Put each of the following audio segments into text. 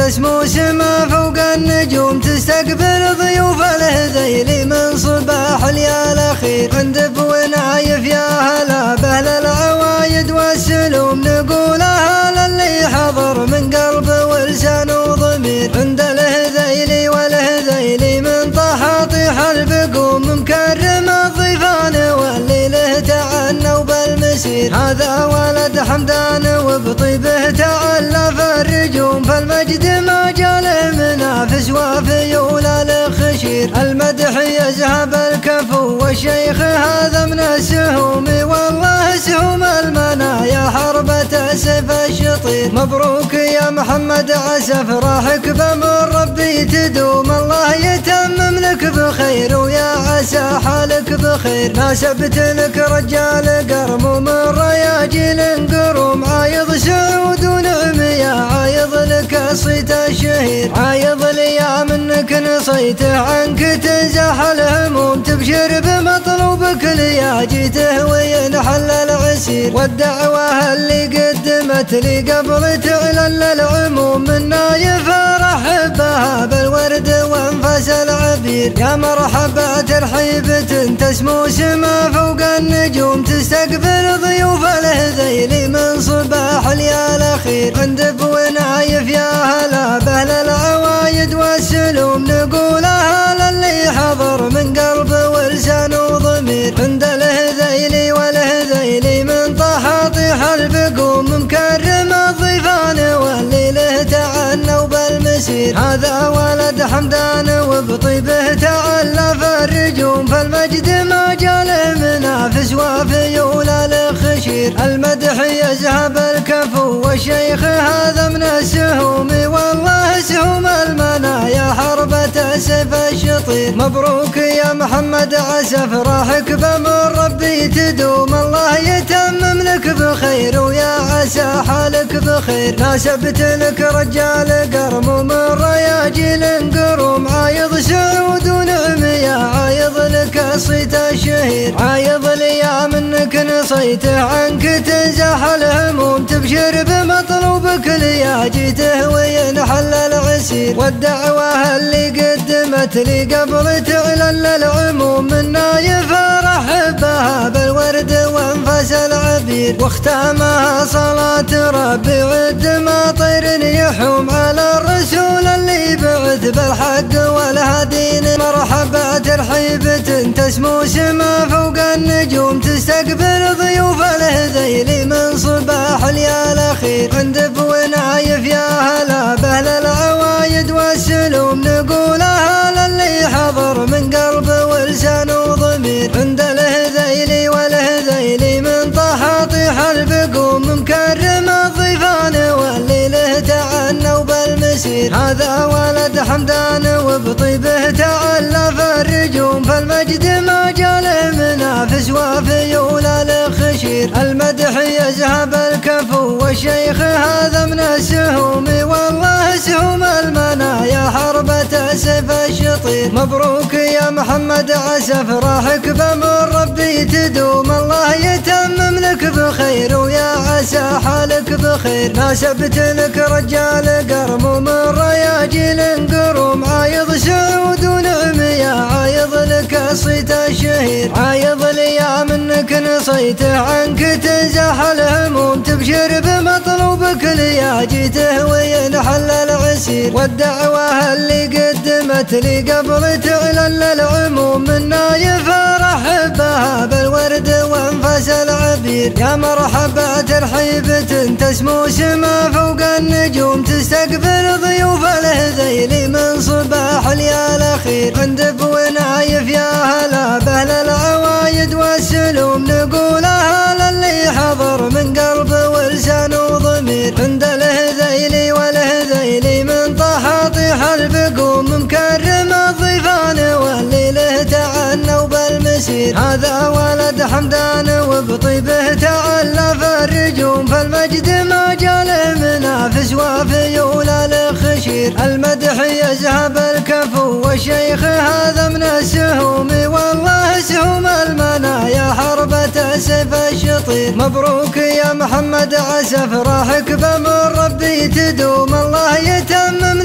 تسمو سما فوق النجوم تستقبل ضيوف الهذيل من صباح ليال الأخير عند ونايف يا هلا بأهل العوايد والسلوم نقول هلا اللي حضر من قلب ولسان وضمير عند الهذيل والهذيل من طه طيح البقوم مكرم الضيفان واللي له تعنوا بالمسير هذا ولد حمدان وبطيبه تألف الرجوم فالمجد ما جاله منافس وفي ولا الخشير المدح يذهب الكفو والشيخ هذا من السهوم والله سهوم المنايا حربة سيف الشطير مبروك يا محمد عسى فرحك بمن ربي تدوم الله يتمم لك بخير ويا عسى حالك بخير ناسبت لك رجال قرم من رياجيل قروم عايض سعود ونعم يا عايض لك صيت الشهير عايض لي يا منك نصيته عنك تنزح الهموم تبشر بمطلوبك ليا جيته وينحل العسير والدعوة اللي قدمت لي قبل تعلن العموم منا يفرح بها بالورد وانفاس العبير يا مرحبا ترحيبة تسمو سما فوق النجوم تستقبل ضيوف الهذيل من صباح ليال الأخير عند ونايف يا هلا بأهل العوايد والسلوم نقول هلا اللي حضر من قلب ولسان وضمير عند الهذيل والهذيل من طه طيح البقوم مكرم الضيفان واللي له تعنوا بالمسير هذا ولد حمدان وبطيبه تألف الرجوم فالمجد ما جاله منافس وفي ولا الخشير المدح يذهب الكفو والشيخ هذا من السهوم والله سهوم المنايا حربة سيف الشطير مبروك يا محمد عسى فرحك بمن ربي تدوم الله يتمم لك بخير ويا عسى حالك بخير ناسبت لك رجال قرم من رياجيل قروم عايض سعود ونعم يا عايض لك صيت الشهير عايض لي يا منك نصيته عنك تنزح الهموم تبشر بمطلوبك ليا جيته وينحل العسير والدعوة اللي قدمت لي قبل تعلن العموم منا يفرح بها بالورد وانفاس العبير واختامها صلاة ربي عد ما طير يحوم على الرسول اللي بعث بالحق والهدين مرحبا ترحيبة تسمو سما فوق النجوم تستقبل ضيوف الهذيل من صباح ليال الأخير عند ونايف يا هلا بأهل العوايد والسلوم نقول هلا اللي حضر من قلب ولسان وضمير عند الهذيل والهذيل من طه طيح البقوم مكرم الضيفان واللي له تعنوا بالمسير هذا ولد حمدان وبطيبه تألف الرجوم فالمجد ما جاله منافس وفي ولا الخشير المدح يذهب الكفو والشيخ هذا من السهوم والله سهوم المنايا حربة سيف الشطير مبروك يا محمد عسى فرحك بمن ربي تدوم الله يتمم لك بخير ويا عسى حالك بخير ناسبت لك رجال قرم من رياجيل قروم عايض سعود ونعم يا عايض لك صيت الشهير عايض لي يا منك نصيته عنك تنزح الهموم تبشر بمطلوبك ليا جيته وينحل العسير والدعوة اللي قدمت لي قبل تعلن العموم منا يفرح بها بالورد وانفاس العبير يا مرحبا ترحيبة تسمو سما فوق النجوم تستقبل ضيوف الهذيل من صباح ليال الأخير عند ونايف يا هلا بأهل العوايد والسلوم نقول هلا اللي حضر من قلب ولسان وضمير عند الهذيل والهذيل من طه طيح البقوم مكرم الضيفان واللي له تعنوا بالمسير هذا ولد حمدان وبطيبه تألف الرجوم فالمجد ما جاله منافس وفي ولا الخشير المدح يذهب الكفو والشيخ هذا من السهوم والله سهوم المنايا حربة سيف الشطير مبروك يا محمد عسى فرحك بمن ربي تدوم الله يتمم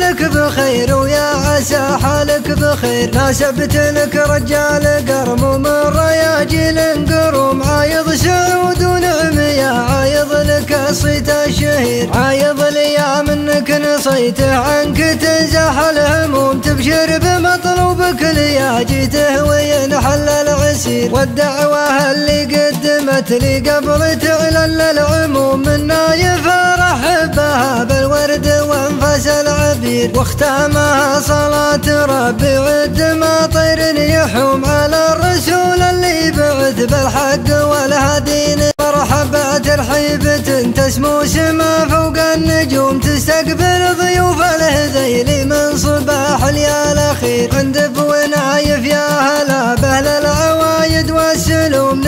لك بخير ويا عسى حالك بخير. ناسبت لك رجال قرم من رياجيل قروم عايض سعود ونعم يا عايض لك صيت الشهير. عايض لي يا منك نصيته عنك تنزح الهموم تبشر بمطلوبك ليا جيته وينحل العسير. والدعوة اللي قدمت لي قبل تعلن العموم منا يفرح بها بالورد وانفاس العبير. واختامها صلاة ربي عد ما طير يحوم على الرسول اللي بعث بالحق والهدين. مرحبا ترحيبة تسمو سما فوق النجوم تستقبل ضيوف الهذيل من صباح اليا الاخير. عند بونايف يا هلا باهل العوايد والسلوم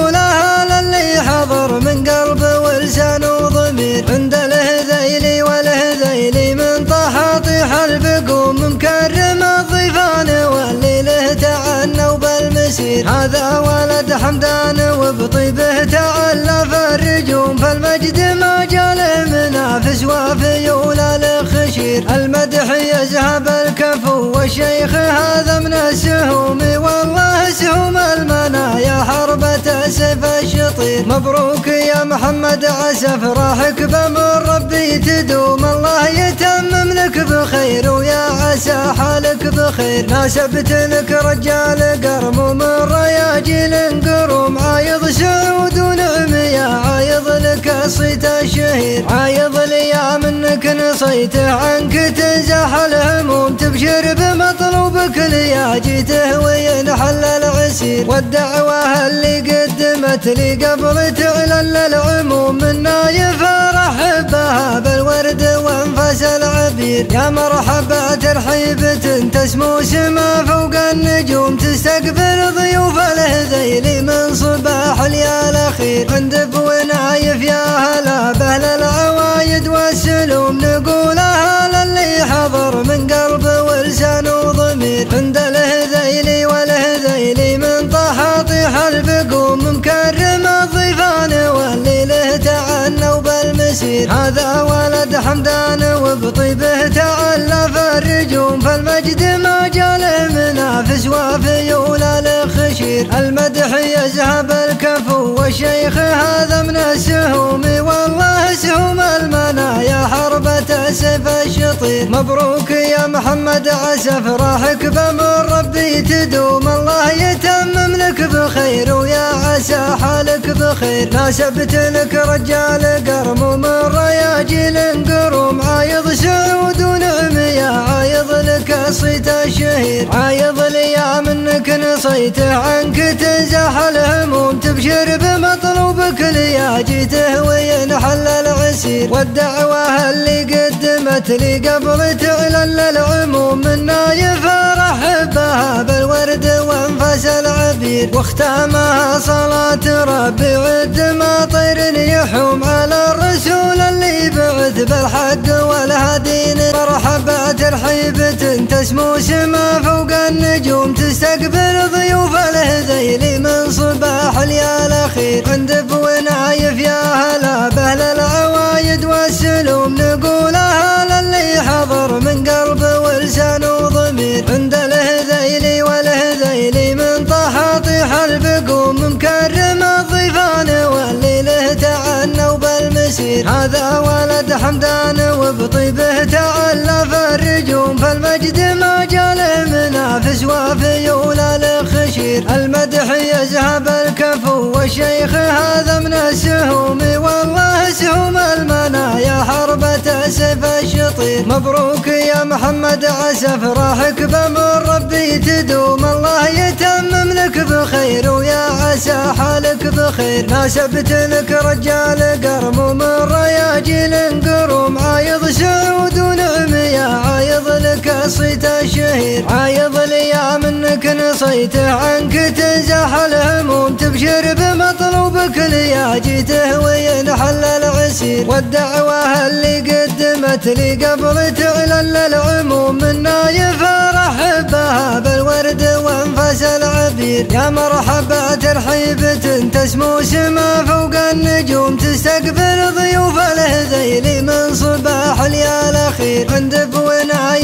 نقولها للي حضر من قلب ولسان وضمير. عند الهذيل والهذيل من طحاطيح البقوم مكرم الضيفان واللي له تعنوا بالمسير. هذا ولد حمدان وبطيبه تألف الرجوم فالمجد ما جاله منافس وفي ولا الخشير. المدح يذهب الكفو والشيخ هذا من السهوم والله سهوم المنايا حربة سيف الشطير. مبروك يا محمد عسى فرحك بمن ربي تدوم الله يتمم لك بخير ويا عسى حالك بخير. ناسبت لك رجال قرم من رياجيل قروم عايض سعود ونعم يا عايض لك صيت الشهير. عايض لي يا منك نصيته عنك تنزح الهموم تبشر بمطلوبك ليا جيته وينحل العسير. والدعوة اللي قدمت لي قبل تعلن العموم منا يفرح بها بالورد وانفاس العبير. يا مرحبا ترحيبة تسمو سما فوق النجوم تستقبل ضيوف الهذيل من صباح اليا الاخير. عند بونايف يا هلا باهل العوايد والسلوم نقولها للي حضر من قلب ولسان وضمير. عند الهذيل والهذيل من طحاطيح البقوم مكرم الضيفان واللي له تعنوا بالمسير. هذا ولد حمدان وبطيبه تألف الرجوم فالمجد ما جاله منافس وفي ولا الخشير. المدح يذهب الكفو والشيخ هذا من السهوم والله سهوم المنايا حربة سيف الشطير. مبروك يا محمد عسى فرحك بمن ربي تدوم الله يتمم لك بخير ويا عسى حالك بخير. ناسبت لك رجال قرم من رياجيل قروم عايض سعود ونعم يا عايض لك صيت الشهير. عايض لي يا منك نصيته عنك تنزح الهموم تبشر بمطلوبك ليا جيته وينحل العسير. والدعوة اللي قدمت لي قبل تعلن العموم منا يفرح بها بالورد وانفاس العبير. واختامها صلاة ربي عد ما طير يحوم على الرسول اللي بعث بالحق والهدين. مرحبا ترحيبة تسمو سما فوق النجوم تستقبل ضيوف الهذيل من صباح اليا الاخير. عند بونايف يا هلا باهل العوايد والسلوم نقولها للي حضر من قلب ولسان وضمير. عند الهذيل والهذيل من طحاطيح البقوم مكرم الضيفان واللي له تعنوا بالمسير. هذا ولد حمدان وبطيبه تألف الرجوم فالمجد ما جاله منافس وفي ولا الخشير. المدح يذهب الكفو والشيخ هذا من السهوم والله سهوم المنايا حربة سيف الشطير. مبروك يا محمد عسى فرحك بمن ربي تدوم الله يتمم لك بخير ويا عسى حالك بخير. ناسبت لك رجال قرم من رياجيل قروم عايض سعود ونعم يا عايض لك صيت الشهير. عايض لي يا منك نصيته عنك تنزح الهموم تبشر بمطلوبك ليا جيته وينحل العسير. والدعوة اللي قدمت لي قبل تعلن العموم منا يفرح بها بالورد وانفاس العبير. يا مرحبا ترحيبة تسمو سما فوق النجوم تستقبل ضيوف الهذيل من صباح اليا الاخير. عند بونايف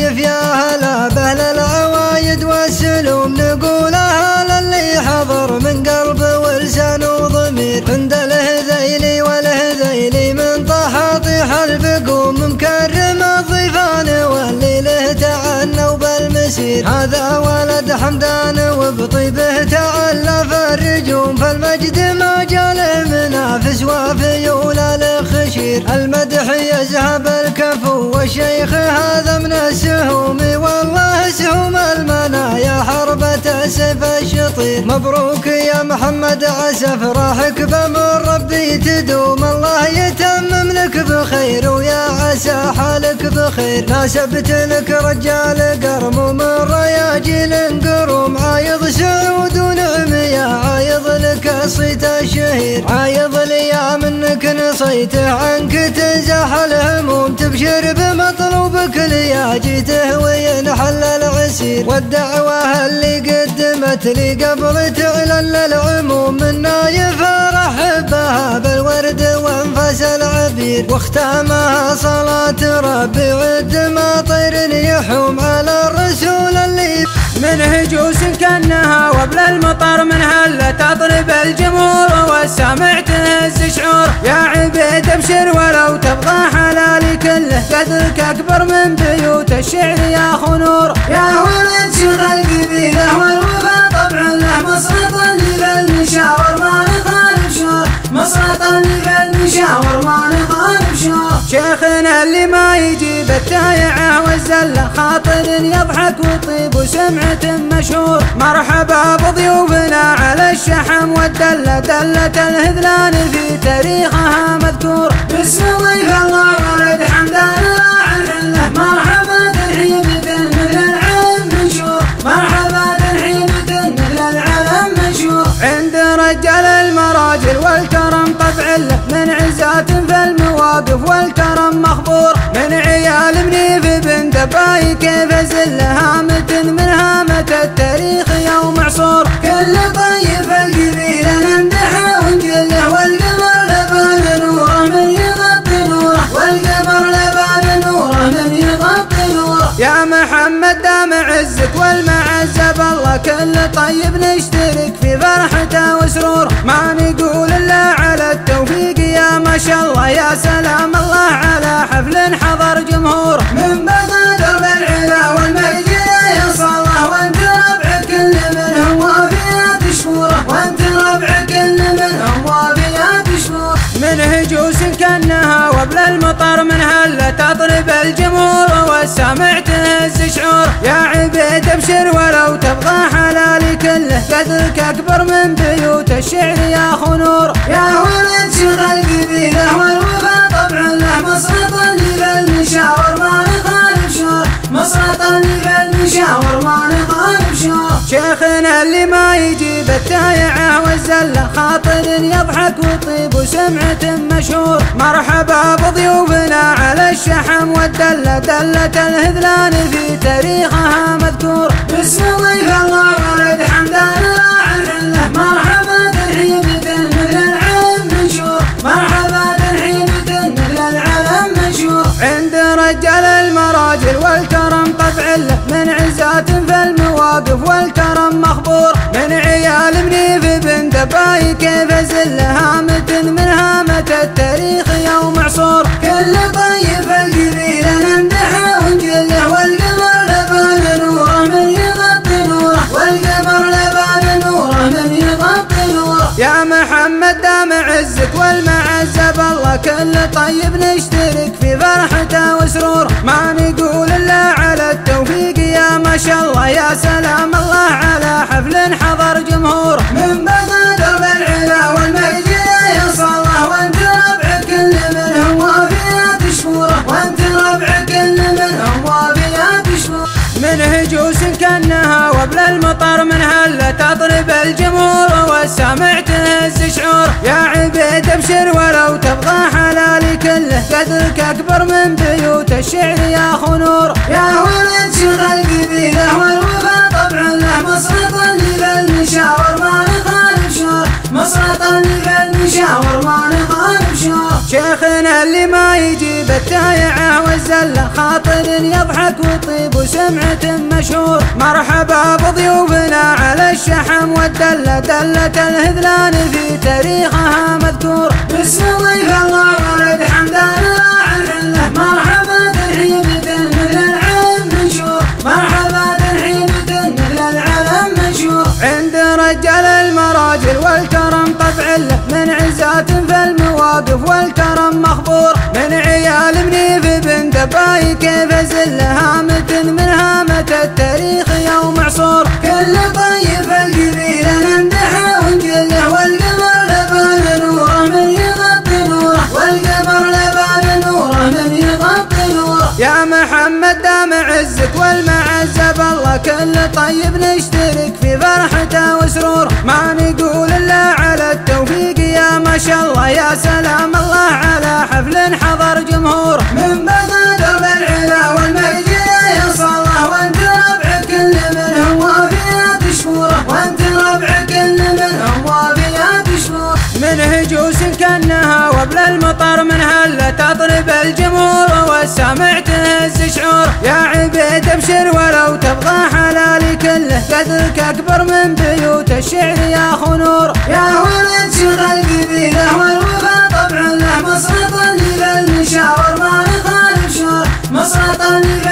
يقوم مكرم الضيفان واللي له تعنوا بالمسير. هذا ولد حمدان وبطيبه تألف الرجوم، فالمجد ما جال المنافس وفيول الخشير. المدح يذهب الكفو والشيخ هذا من السهوم، والله سهوم المنايا حربة سيف الشطير. مبروك يا محمد عسى فرحك بأمر ربي تدوم، الله يتمم لك بخير ويا عسى حالك بخير. ناسبت لك رجال قرم من رياجيل قروم، عايض سعود ونعم يا عايض لك صيت الشهير. عايض لي منك نصيته عنك تنزح الهموم، تبشر بمطلوبك ليا جيته وينحل العسير. والدعوة اللي قدمت لي قبل تعلن العموم، منا يفرح بها بالورد وانفاس العبير. واختامها صلاة ربي عد ما طير يحوم على الرسول اللي من هجوس كأنها وبل المطر، من هلة تضرب الجمهور والسامع تهز شعور. يا عبيد ابشر ولو تبغى حلالي كله، قدرك أكبر من بيوت الشعر يا خنور. يا ولد شيخ القبيلة والوفا طبع له مصرط اللي بالمشاور ما نخالف شور، مصرط اللي بالمشاور ما نخالف شور. شيخنا اللي ما يجيب التايعة والزلة، خاطر يضحك وطيب وسمعة مشهور. مرحبا بضيوفنا على الشحم والدلة، دلة الهذلان في تاريخها مذكور. باسم ضيف الله ولد حمدان راعي الحلة، مرحبا ترحيبة مثل العلم منشور، مرحبا ترحيبة مثل العلم منشور. عند رجال المراجل والكرم طبع له، من عزات في المواقف والكرم مخبور. من عيال منيف بن دباي كيف زله، هامة من هامة التاريخ يوم عصور. كل طيب القبيلة نمدحه ونجله، والقمر لبان نوره من يغطي نوره، والقمر لبان نوره من يغطي نوره. يا محمد دام عزك والمعزة بالله، كل طيب نشترك في فرحته وسرور. ما نقول الا على التوفيق يا ما شاء الله، يا سلام الله على حفل حضر جمهور. من بغداد بالعلا والمجد يصله، وانت ربع كل منهم وافيات شكوره، وانت ربع كل منهم وافيات شكوره. من هجوس كأنها وبل المطر، من هلة تضرب الجمهور والسامع تهز شعور. يا عبيد ابشر ولو تبغى حلالي كله، قدرك أكبر من بيوت الشعر يا خنور. يا ولد شيخ القبيلة والوفا طبع له مصرط اللي بالمشاور ما نخالف شور، مصرط اللي بالمشاور ما نخالف شور. شيخنا اللي ما يجيب التايعة والزلة، خاطر يضحك وطيب وسمعة مشهور. مرحبا بضيوفنا على الشحم والدلة، دلة الهذلان في تاريخها مذكور. باسم ضيف الله ولد حمدان راعي الحلة، مرحبا ترحيبة مثل العلم منشور، مرحبا ترحيبة مثل العلم منشور. عند رجال المراجل والكرم طبع له، من عزات في المواقف والكرم مخبور. من عيال منيف بن دباي كيف زله، هامة من هامة التاريخ يوم عصور. كل طيب القبيلة نمدحه ونجله، والقمر لبان نوره من يغطي نوره، والقمر لبان نوره من يغطي نوره. يا محمد دام عزك والمعزة بالله، كل طيب نشترك في فرحته وسرور. ما نقول الا على التوفيق يا ما شاء الله، يا سلام الله على حفل حضر جمهور. من بغداد بالعلا والمجد يصله، وانت ربع كل منهم وافيات شكوره، وانت ربع كل منهم وافيات شكوره. من هجوس كأنها وبل المطر، من هلة تضرب الجمهور والسامع تهز شعور. يا عبيد ابشر ولو تبغى حلالي كله، قدرك أكبر من بيوت الشعر يا خنور. يا ولد شيخ القبيلة والوفا طبع له مصرط اللي بالمشاور ما نخالف شور، مصرط اللي بالمشاور ما نخالف شور. شيخنا اللي ما يجيب التايعة والزلة، خاطر يضحك وطيب وسمعة مشهور. مرحبا بضيوفنا على الشحم والدلة، دلة الهذلان في تاريخها مذكور. باسم ضيف الله ولد حمدان راعي الحلة، عيال منيف بن دباي كيف زل هامة من هامة التاريخ يوم عصور. كل طيب القبيلة نمدحه ونجله والقمر لبان نوره من يغطي نوره، والقمر لبان نوره من يغطي نوره. يا محمد دام عزك والمعزة بالله كل طيب نشترك في فرحته وسرور. ما نقول الا على التوفيق يا ما شاء الله، يا سلام الله على حفل حضر جمهور. من بغداد بالعلا والمرجية يا صلاح، وانت ربع كل منهم وافيات شكوره، وانت ربع كل منهم وافيات شكوره. من هجوس كانها وبل المطر من هله تطرب الجمهور، والسامع تهز شعور. يا عبيد ابشر ولو تبغى حلالي كله، قدرك اكبر من بيوت الشعر يا خنور. يا ولد شيخ القبيله والوفا طبع له مسرط للمشاور ما نخالف شور، مسرط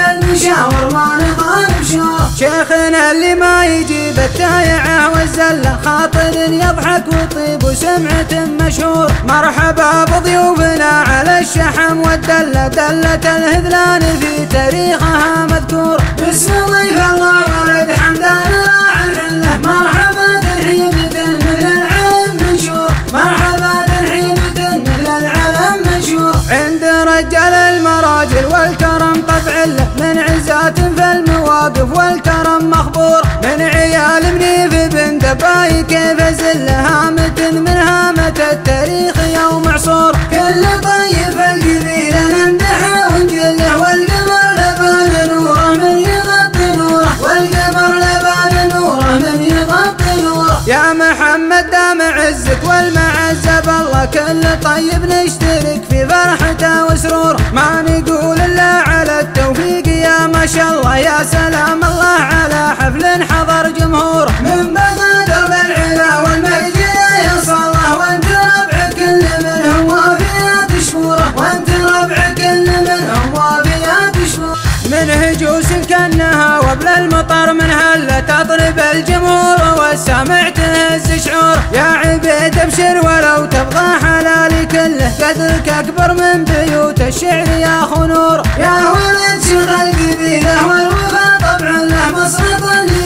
للمشاور ما نخالف شور. شيخنا اللي ما يجيب التايعه والزله، خاطر يضحك وطيب وسمعة مشهور. مرحبا بضيوفنا على الشحم والدله، دله الهذلان في تاريخها مذكور. باسم ضيف الله ولد حمدان راعي العله، مرحبا ترحيب مثل العلم منشور، مرحبا ترحيب مثل العلم منشور. عند رجال المراجل والكرم طبع له، من عزات في المواقف والكرم مخبور. من عيال منيف بن دباي كيف زل هامة من هامة التاريخ يوم عصور. كل طيب القبيلة نمدحه ونجله والقمر لبان نوره من يغطي نوره، والقمر لبان نوره من يغطي نوره. يا محمد دام عزك والمعزة بالله كل طيب نشترك في فرحته وسرور. ما نقول الا على التوفيق يا ما شاء الله، يا سلام الله على حفل حضر جمهور. من بغداد بالعلا والمرجية يا صلاح، وانت ربع كل منهم وافيات شكوره، وانت ربع كل منهم وافيات شكوره. من هجوس كانها وبل المطر من هله تطرب الجمهور، والسامع تهز شعور. يا عبيد ابشر ولو تبغى حلالي كله، قدرك اكبر من بيوت الشعر يا خنور. يا ولد شيخ القبيله والوفا طبع له مسرط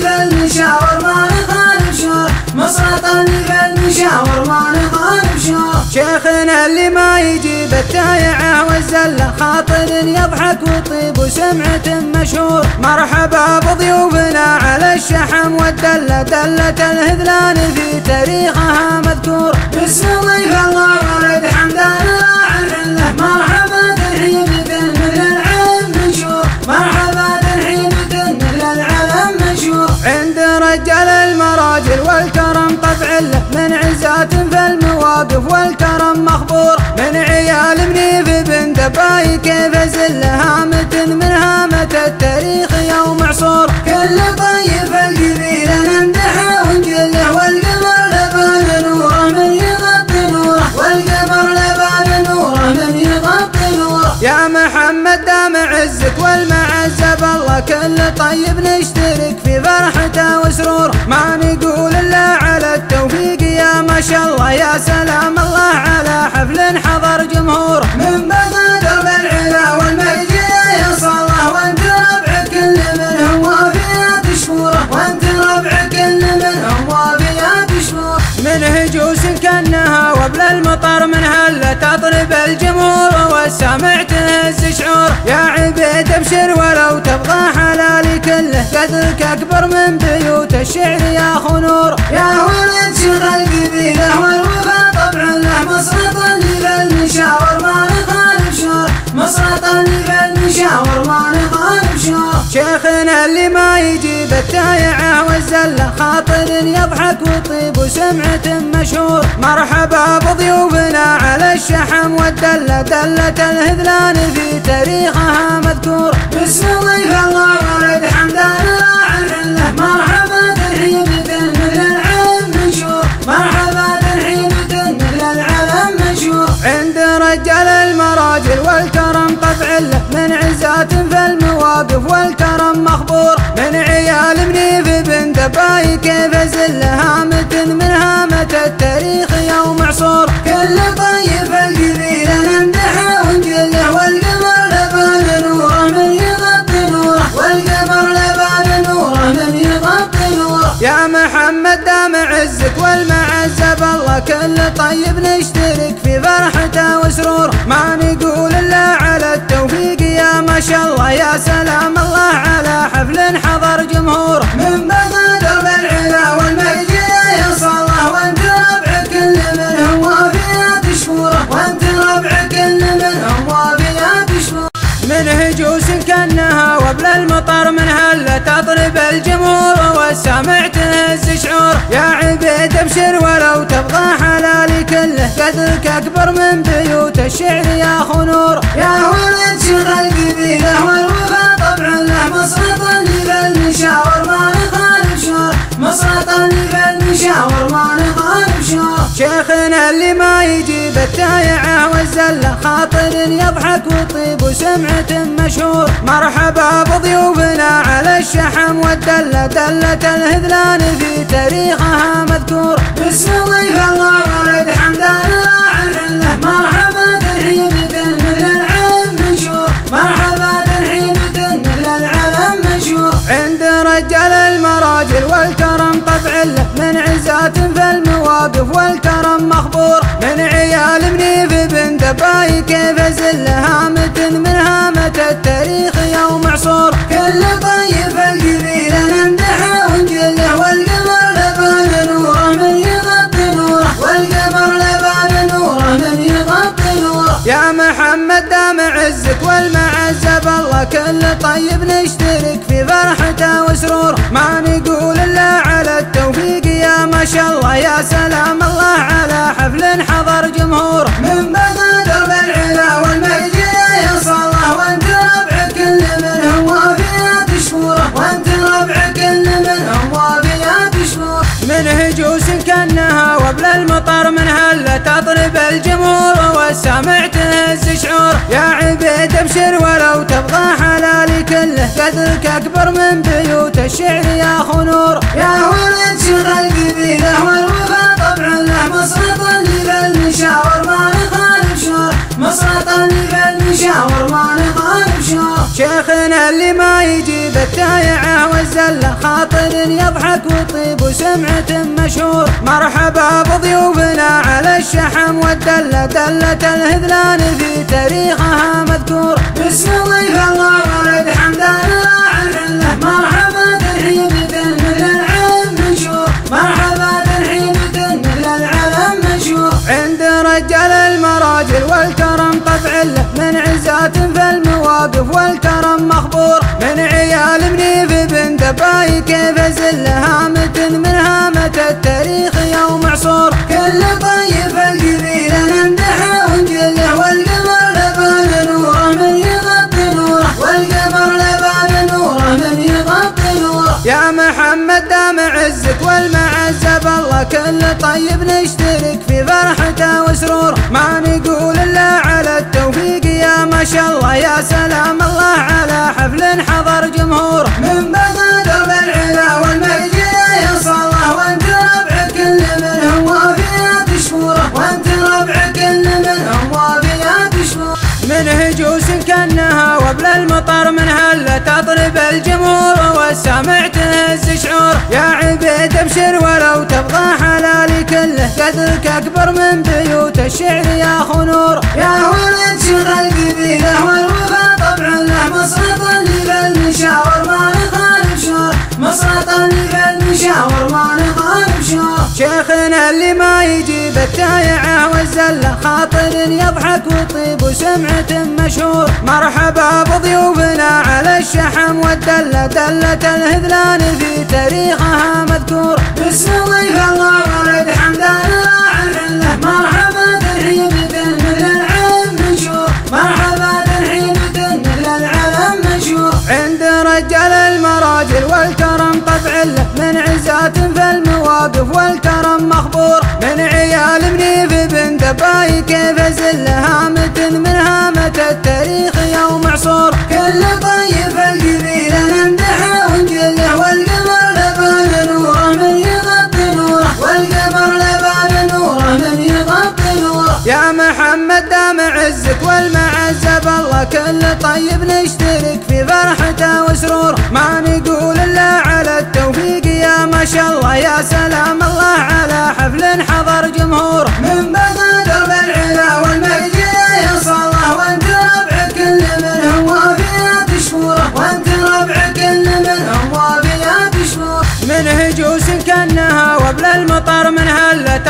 للمشاور ما نخالف شور، مسرط للمشاور ما نخالف شور. شيخنا اللي ما يجيب التايعه والزله، خاطر يضحك وطيب وسمعة مشهور. مرحبا بضيوفنا على الشحم والدله، دله الهذلان في تاريخها مذكور. باسم ضيف الله ولد حمدان راعي العله، مرحبا ترحيب مثل العلم منشور، مرحبا ترحيب مثل العلم منشور. عند رجال المراجل والكرم طبع له، من عزات في المواقف والكرم مخبور. من عيال منيف بن دباي كيف زل هامة من هامة التاريخ يوم عصور. كل طيب القبيلة نمدحه ونجله والقمر لبان نوره من يغطي نوره، والقمر لبان نوره من يغطي نوره. يا محمد دام عزك والمعزة بالله كل طيب نشترك في فرحته وسرور. ما نقول الا على التوفيق يا ما شاء الله، يا سلام الله على حفل حضر جمهور. من بغداد بالعلا والمرجية يا صلاح، وانت ربع كل منهم وافيات شكوره، وانت ربع كل منهم وافيات شكوره. من هجوس كانها وبل المطر من هله تطرب الجمهور، والسامع تهز شعور. يا عبيد ابشر ولو تبغى حلالي كله، قدرك اكبر من بيوت الشعر يا خنور. يا ولد شيخ القبيله والوفا طبع له مسرط للمشاور ما نخالف شور، مسرط للمشاور ما نخالف شور. شيخنا اللي ما يجيب التايعه والزله، خاطر يضحك وطيب وسمعة مشهور. مرحبا بضيوفنا على الشحم والدله، دله الهذلان في تاريخها مذكور. باسم ضيف الله ولد حمدان راعي العله، مرحبا ترحيب مثل العلم منشور، مرحبا ترحيب مثل العلم منشور. عند رجال المراجل والكرم طبع له، من عزات في المواقف والكرم مخبور. من عيال منيف بن دباي كيف زل هامة من هامة التاريخ يوم عصور. كل طيب القبيلة نمدحه ونجله والقمر طيب نشترك في فرحته وسرور، ما نقول إلا على التوفيق يا ما شاء الله. يا سلام الله على حفل حضر جمهور، من بغى درب العلا والمجد يا صلاح، وانت ربع كل منهم وافيات شكوره، وانت ربع كل منهم وافيات شكوره. من هجوس كأنها وبل المطر، من هلة تطرب الجمهور والسامع تهز شعور. يا عبيد ابشر ولو تبغى حلالي كله، قدرك اكبر من بيوت الشعر يا اخو نور. يا ولد شيخ القبيله والوفا طبع له، مصرط اللي بالمشاور ما نخالف شور، مصرط اللي بالمشاور ما نخالف شور. شيخنا اللي ما يجيب التايعه والزله، خاطر يضحك وطيب وسمعة مشهور. مرحبا بضيوفنا على الشحم والدله، دله الهذلان في تاريخها مذكور. باسم ضيف الله ولد حمدان راعي العله، مرحبا ترحيبة مثل العلم منشور، مرحبا ترحيبة مثل العلم منشور. عند رجال المراجل والكرم طبع له، من عزات في المواقف والكرم مخبور. من عيال منيف بن دباي كيف زله، هامة من هامة التاريخ يوم عصور. كل طيب القبيلة نمدحه ونجله، والقمر لبان نوره من يغطي نوره، والقمر لبان نوره من يغطي نوره. يا محمد دام عزك والمعزة بالله، كل طيب نشترك في فرحته وسرور، ما نقول إلا على التوفيق يا ما شاء الله. يا سلام الله على حفل حضر جمهور، من بغى درب العلا والمجد يا صلاح، وانت ربع كل منهم وافيات شكوره، وانت ربع كل منهم وافيات شكوره. من هجوس كأنها وبل المطر، من هلة تطرب الجمهور والسامع تهز شعور. يا عبيد ابشر ولو تبغى حلالي كله، قدرك اكبر من بيوت الشعر يا اخو نور. يا ولد شيخ القبيله والوفا طبع له، مصرط اللي بالمشاور ما نخالف شور، مصرط اللي بالمشاور ما نخالف شور. شيخنا اللي ما يجيب التايعه والزله، خاطر يضحك وطيب وسمعة مشهور. مرحبا بضيوفنا على الشحم والدله، دله الهذلان في تاريخها مذكور. باسم ضيف الله ولد حمدان راعي العله، مرحبا ترحيبة مثل العلم منشور، مرحبا ترحيبة مثل العلم منشور. عند رجال المراجل والكرم طبع له، من عزات في المواقف والكرم مخبور. من عيال منيف بن دباي كيف زله، هامة من هامة التاريخ يوم عصور. كل طيب القبيلة نمدحه ونجله، والقمر لبان نوره من يغطي نوره، والقمر لبان نوره من يغطي نوره. يا محمد دام عزك والمعزة بالله، كل طيب نشترك في فرحته وسرور، ما نقول إلا على التوفيق يا ما شاء الله. يا سلام الله على حفل حضر جمهور، من بغى درب العلا والمجد يا صلاح، وانت ربع كل منهم وافيات شكوره، وانت ربع كل منهم وافيات شكوره. من هجوس كأنها وبل المطر، من هلة تطرب الجمهور والسامع تهز شعور. يا عبيد ابشر ولو تبغى حلالي كله، قدرك اكبر من بيوت الشعر يا اخو نور. يا ولد شيخ القبيله والوفا طبع له، مصرط اللي بالمشاور ما نخالف شور، مصرط اللي بالمشاور ما نخالف شور. شيخنا اللي ما يجيب التايعه والزله، خاطر يضحك وطيب وسمعة مشهور. مرحبا بضيوفنا على الشحم والدله، دله الهذلان في تاريخها مذكور. باسم ضيف الله ولد حمدان راعي العله، مرحبا ترحيبة مثل العلم منشور، مرحبا ترحيبة مثل العلم منشور. عند رجال المراجل والكرم طبع له، من عزات في المواقف والكرم مخبور. من عيال منيف بن دباي كيف زله، هامة من هامة التاريخ يوم عصور. كل طيب القبيلة نمدحه ونجله، والقمر لبان نوره من يغطي نوره، والقمر لبان نوره من يغطي نوره. يا محمد دام عزك والمعزة بالله، كل طيب نشترك في فرحته وسرور، ما نقول إلا على التوفيق يا ما شاء الله. يا سلام الله على حفل حضر جمهور، من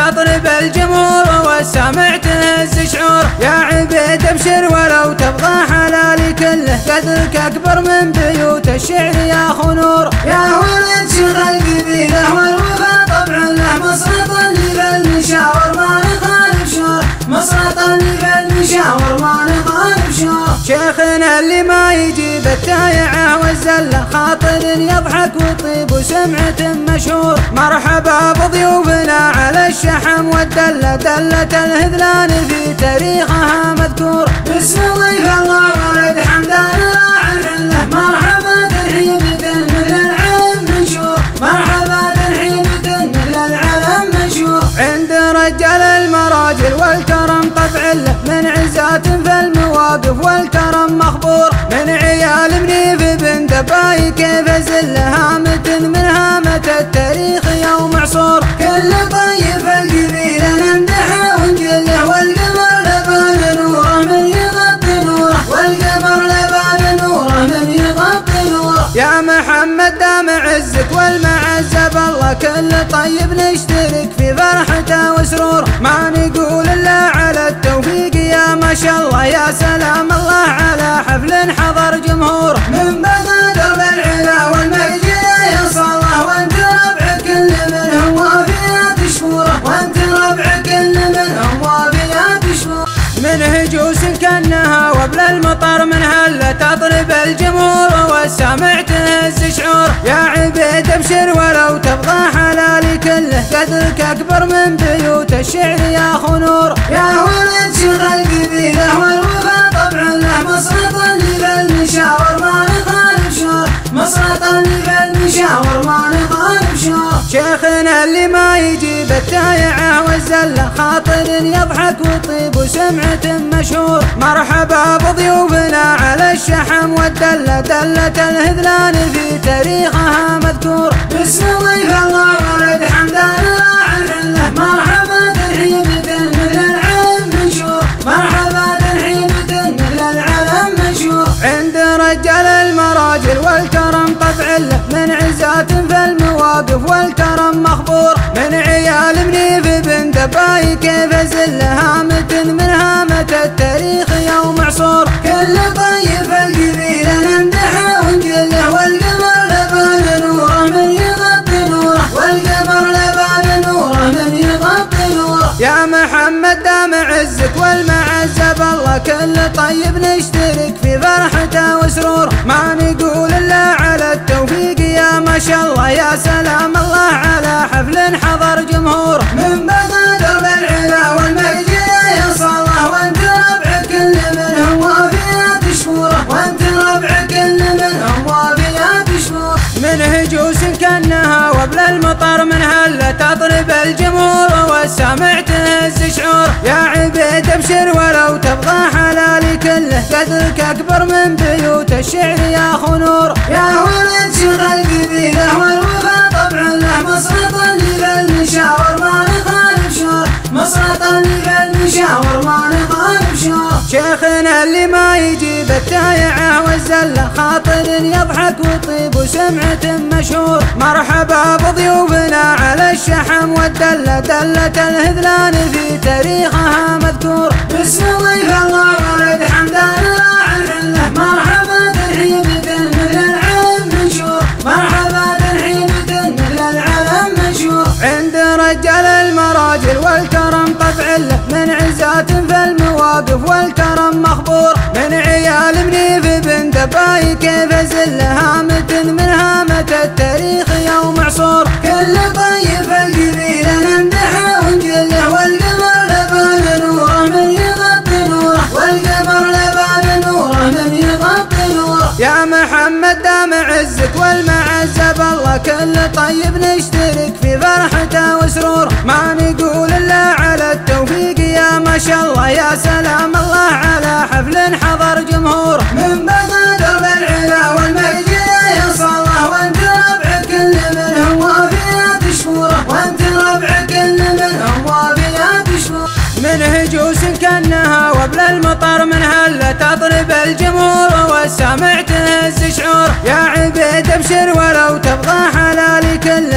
تطرب الجمهور والسامع تهز شعور. يا عبيد ابشر ولو تبغى حلالي كله، قدرك اكبر من بيوت الشعر يا خنور. يا ولد شيخ القبيله والوفا طبع له مسرط اللي بالمشاور ما نخالف شور، مسرط اللي بالمشاور ما نخالف شور. شيخنا اللي ما يجيب التايعه والزله، خاطر يضحك وطيب وسمعة مشهور. مرحبا بضيوفنا على الشحم والدله، دله الهذلان في تاريخها مذكور. باسم ضيف الله ولد حمدان راعي العله، مرحبا ترحيبة مثل العلم منشور، مرحبا ترحيبة مثل العلم منشور. عند رجال المراجل والكرم طبع له، من عزات في المواقف والكرم مخبور. من عيال منيف بن دباي كيف زله، هامة من هامة التاريخ يوم عصور. كل طيب القبيله نمدحه ونجله، والقمر لبان نوره من يغطي نوره، والقمر لبان نوره من يغطي نوره. يا محمد دام عزك والمعزة بالله، كل طيب نشترك في فرحته وسرور. ما نقول الا على التوفيق يا ما شاء الله، يا سلام الله على حفل حضر جمهور. من بدا درب العلا والمجد يصله، وانت ربع كل منهم وافيات شكوره، وانت ربع كل منهم وافيات شكوره. من هجوس كانها وبل المطر، من هله تطرب الجمهور والسامع تهز شعور. يا عبيد ابشر ولو تبغى حلالي كله، قدرك اكبر من بيوت الشعر يا خنور. يا ولد شيخ القبيله والوفا طبع له مسرط اللي بالمشاور ما نخالف شور، مسرط اللي بالمشاور ما نخالف شور. شيخنا اللي ما يجيب التايعه والزله، خاطر يضحك وطيب وسمعة مشهور. مرحبا بضيوفنا على الشحم والدله، دله الهذلان في تاريخها مذكور. باسم ضيف الله ولد حمدان راعي العله، مرحبا ترحيبة مثل العلم منشور، مرحبا ترحيبة مثل العلم منشور. عند رجال المراجل والكرم طبع له، من عزات في المواقف والكرم مخبور. من عيال منيف بن دباي كيف زله، هامة من هامة التاريخ يوم عصور. كل طيب القبيله نمدحه ونجله، والقمر لبان نوره من يغطي نوره، والقمر لبان نوره من يغطي نوره. يا محمد دام عزك والمعزة بالله، كل طيب نشترك في فرحته وسرور. ما نقول الا على التوفيق يا ما شاء الله، يا سلام الله على حفل حضر جمهور. من بدا درب العلا والمجد يصله، وانت ربع كل منهم وافيات شكوره، وانت ربع كل منهم وافيات شكوره. من هجوس كانها وبل المطر، من هله تطرب الجمهور والسامع تهز شعور. يا عبيد ابشر ولو تبغى حلالي كله، قدرك اكبر من بيوت الشعر يا خنور. يا ولد شيخ القبيله والوفا طبع له مسرط اللي بالمشاور ما نخالف شور، مسرط اللي بالمشاور ما نخالف شور. شيخنا اللي ما يجيب التايعه والزله، خاطر يضحك وطيب وسمعة مشهور. مرحبا بضيوفنا على الشحم والدله، دله الهذلان في تاريخها مذكور. باسم ضيف الله ولد حمدان راعي العله، مرحبا ترحيبة مثل العلم منشور، مرحبا ترحيبة مثل العلم منشور. عند رجال المراجل والكرم طبع له، من عزات في المواقف والكرم مخبور. من عيال منيف بن دباي كيف زله، هامة من هامة التاريخ يوم عصور. كل طيب القبيله نمدحه ونجله، والقمر لبان نوره من يغطي نوره، والقمر لبان نوره من يغطي نوره. يا محمد دام عزك والمعزة بالله، كل طيب نشترك في فرحته وسرور. ما نقول الا على التوفيق يا ما شاء الله، يا سلام الله على حفل حضر جمهور. من بدا درب العلا والمجد يصله، وانت ربع كل منهم وافيات شكوره، وانت ربع كل منهم وافيات شكوره. من هجوس كانها وبل المطر، من هله تطرب الجمهور والسامع تهز شعور. يا عبيد ابشر ولو تبغى حلالي كله،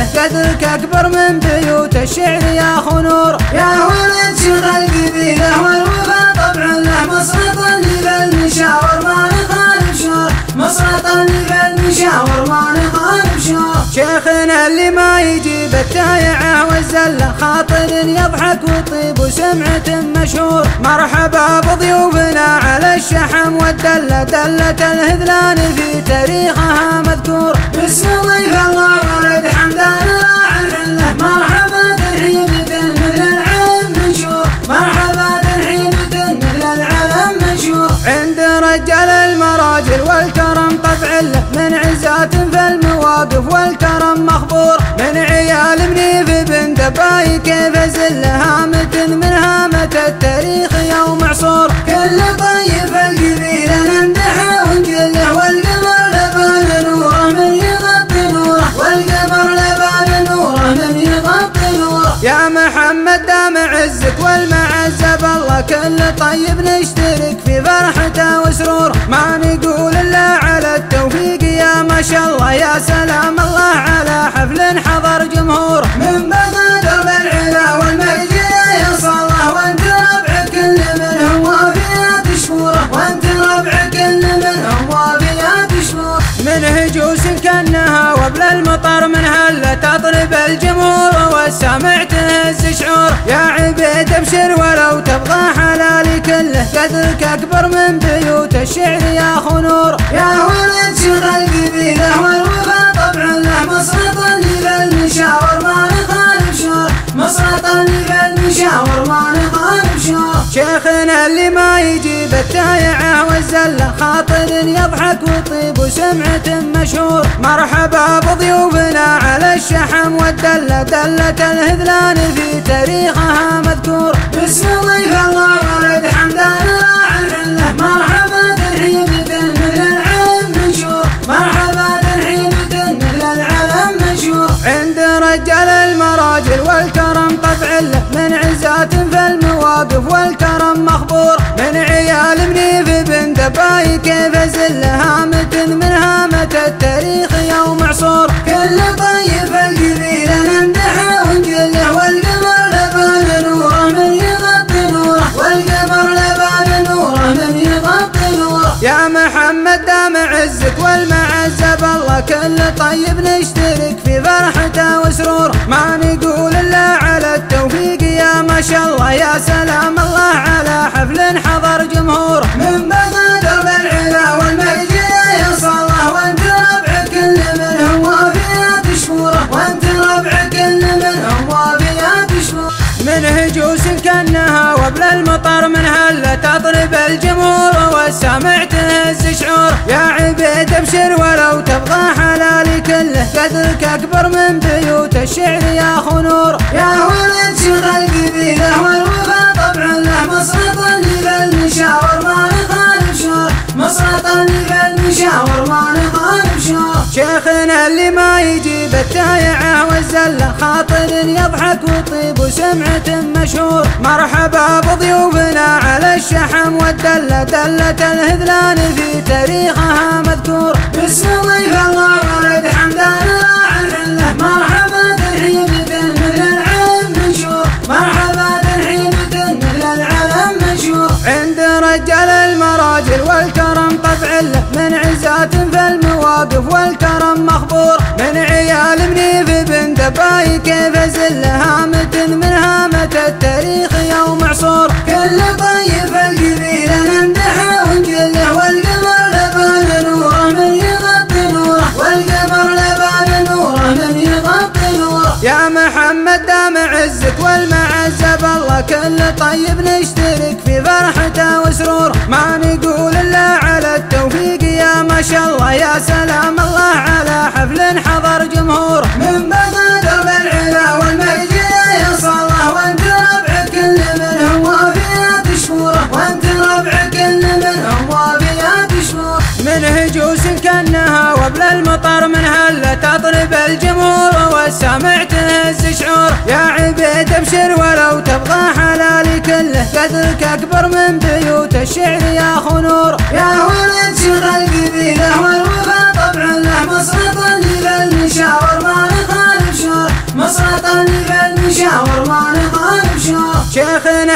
كله قدرك أكبر من بيوت الشعر يا خنور. يا ولد شيخ القبيلة والوفا طبع له مسرط اللي بالمشاور ما نخالف شور، مسرط اللي بالمشاور ما نخالف شور. شيخنا اللي ما يجيب التايعة والزلة خاطر يضحك وطيب وسمعة مشهور. مرحبا بضيوفنا على الشحم والدلة، دلة الهذلان في تاريخها مذكور. باسم ضيف الله ولد حمدان راعي العله، مرحبا ترحيبة مثل العلم منشور، مرحبا ترحيبة مثل العلم منشور. عند رجال المراجل والكرم طبع له من عزات في المواقف والكرم مخبور. من عيال منيف بن دباي كيف زله هامة من هامة التاريخ يوم عصور. كل طيب القبيلة نمدحه ونجله، والقمر لبان نوره من يغطي نوره، والقمر لبان نوره من يغطي نوره. يا محمد دام عزك والمعزة بالله، كل طيب نشترك في فرحته وسرور. ما نقول الا على التوفيق يا ما شاء الله، يا سلام الله على حفل حضر جمهور. من بغداد بالعلا والمرجله يا صلاح، وانت ربع كل منهم وافيات شكوره، وانت ربع كل منهم وافيات شكوره. من هجوس كانها وبل المطر من هله تطرب الجمهور، والسامع تهز شعور. يا عبيد ابشر ولو تبغى حلالي كله قدرك اكبر من بيوت الشعر يا خنور. يا ولد شيخ القبيله والوفا طبع له مسرط اللي بالمشاور ما نخالف شور، مسرط اللي بالمشاور ما نخالف شور. شيخنا اللي ما يجيب التايعة والزلة خاطر يضحك وطيب وسمعة مشهور. مرحبا بضيوفنا على الشحم والدلة، دلة الهذلان في تاريخها مذكور. باسم ضيف الله ولد حمدان راعي العله، مرحبا ترحيبة مثل العلم منشور، مرحبا ترحيبة مثل العلم منشور. عند رجال المراجل والكرم طبع له من عزات في المواقف والكرم مخبور. من عيال منيف بن دباي كيف زله هامة من هامة التاريخ يوم عصور. كل طيب القبيلة نمدحه ونجله، والقمر لبان نوره من يغطي نوره، والقمر لبان نوره من يغطي نوره. يا محمد دام عزك والمعزة بالله، كل طيب نشترك في فرحته وسرور. ما نقول الا على التوفيق يا ما شاء الله، يا سلام الله على حفل حضر جمهور. من بغداد بالعلا والمرجله يا صلاح، وانت ربع كل منهم وافيات شكوره، وانت ربع كل منهم وافيات شكوره. من هجوس كانها وبل المطر من هله تطرب الجمهور، والسامع تهز شعور. يا عبيد ابشر ولو تبغى حلالي كله قدرك اكبر من بيوت الشعر يا خنور. يا ولد شيخ القبيله والوفا طبع له مسرط اللي بالمشاور ما نخالف شور، مسرط اللي بالمشاور ما نخالف شور. شيخنا اللي ما يجيب التايعة والزلة خاطر يضحك وطيب وسمعة مشهور. مرحبا بضيوفنا على الشحم والدلة، دلة الهذلان في تاريخها مذكور. باسم ضيف الله ولد حمدان راعي العله، مرحبا ترحيبة مثل العلم منشور، مرحبا ترحيبة مثل العلم منشور. عند رجال المراجل والكرم طبع له من عزات في المواقف والكرم مخبور. من عيال منيف بن دباي كيف زله هامة من هامة التاريخ يوم عصور. كل طيب القبيلة نمدحه ونجله، والقمر لبان نوره من يغطي نوره، والقمر لبان نوره من يغطي نوره. يا محمد دام عزك والمعزة بالله، كل طيب نشترك في فرحته وسرور. ما نقول الا على التوفيق يا ما شاء الله، يا سلام الله على حفل حضر جمهور. من بغداد بالعلا والمرجله يا صلاح، وانت ربع كل منهم وافيات شكوره، وانت ربع كل منهم وافيات شكوره. من هجوس كانها وبل المطر من هله تطرب الجمهور، والسامع تهز شعور. يا عبيد ابشر ولو تبغى حلالي كله قدرك اكبر من بيوت الشعر يا خنور. يا ولد شيخ القبيله والوفا طبع له مسرط اللي بالمشاور ما نخالف شور،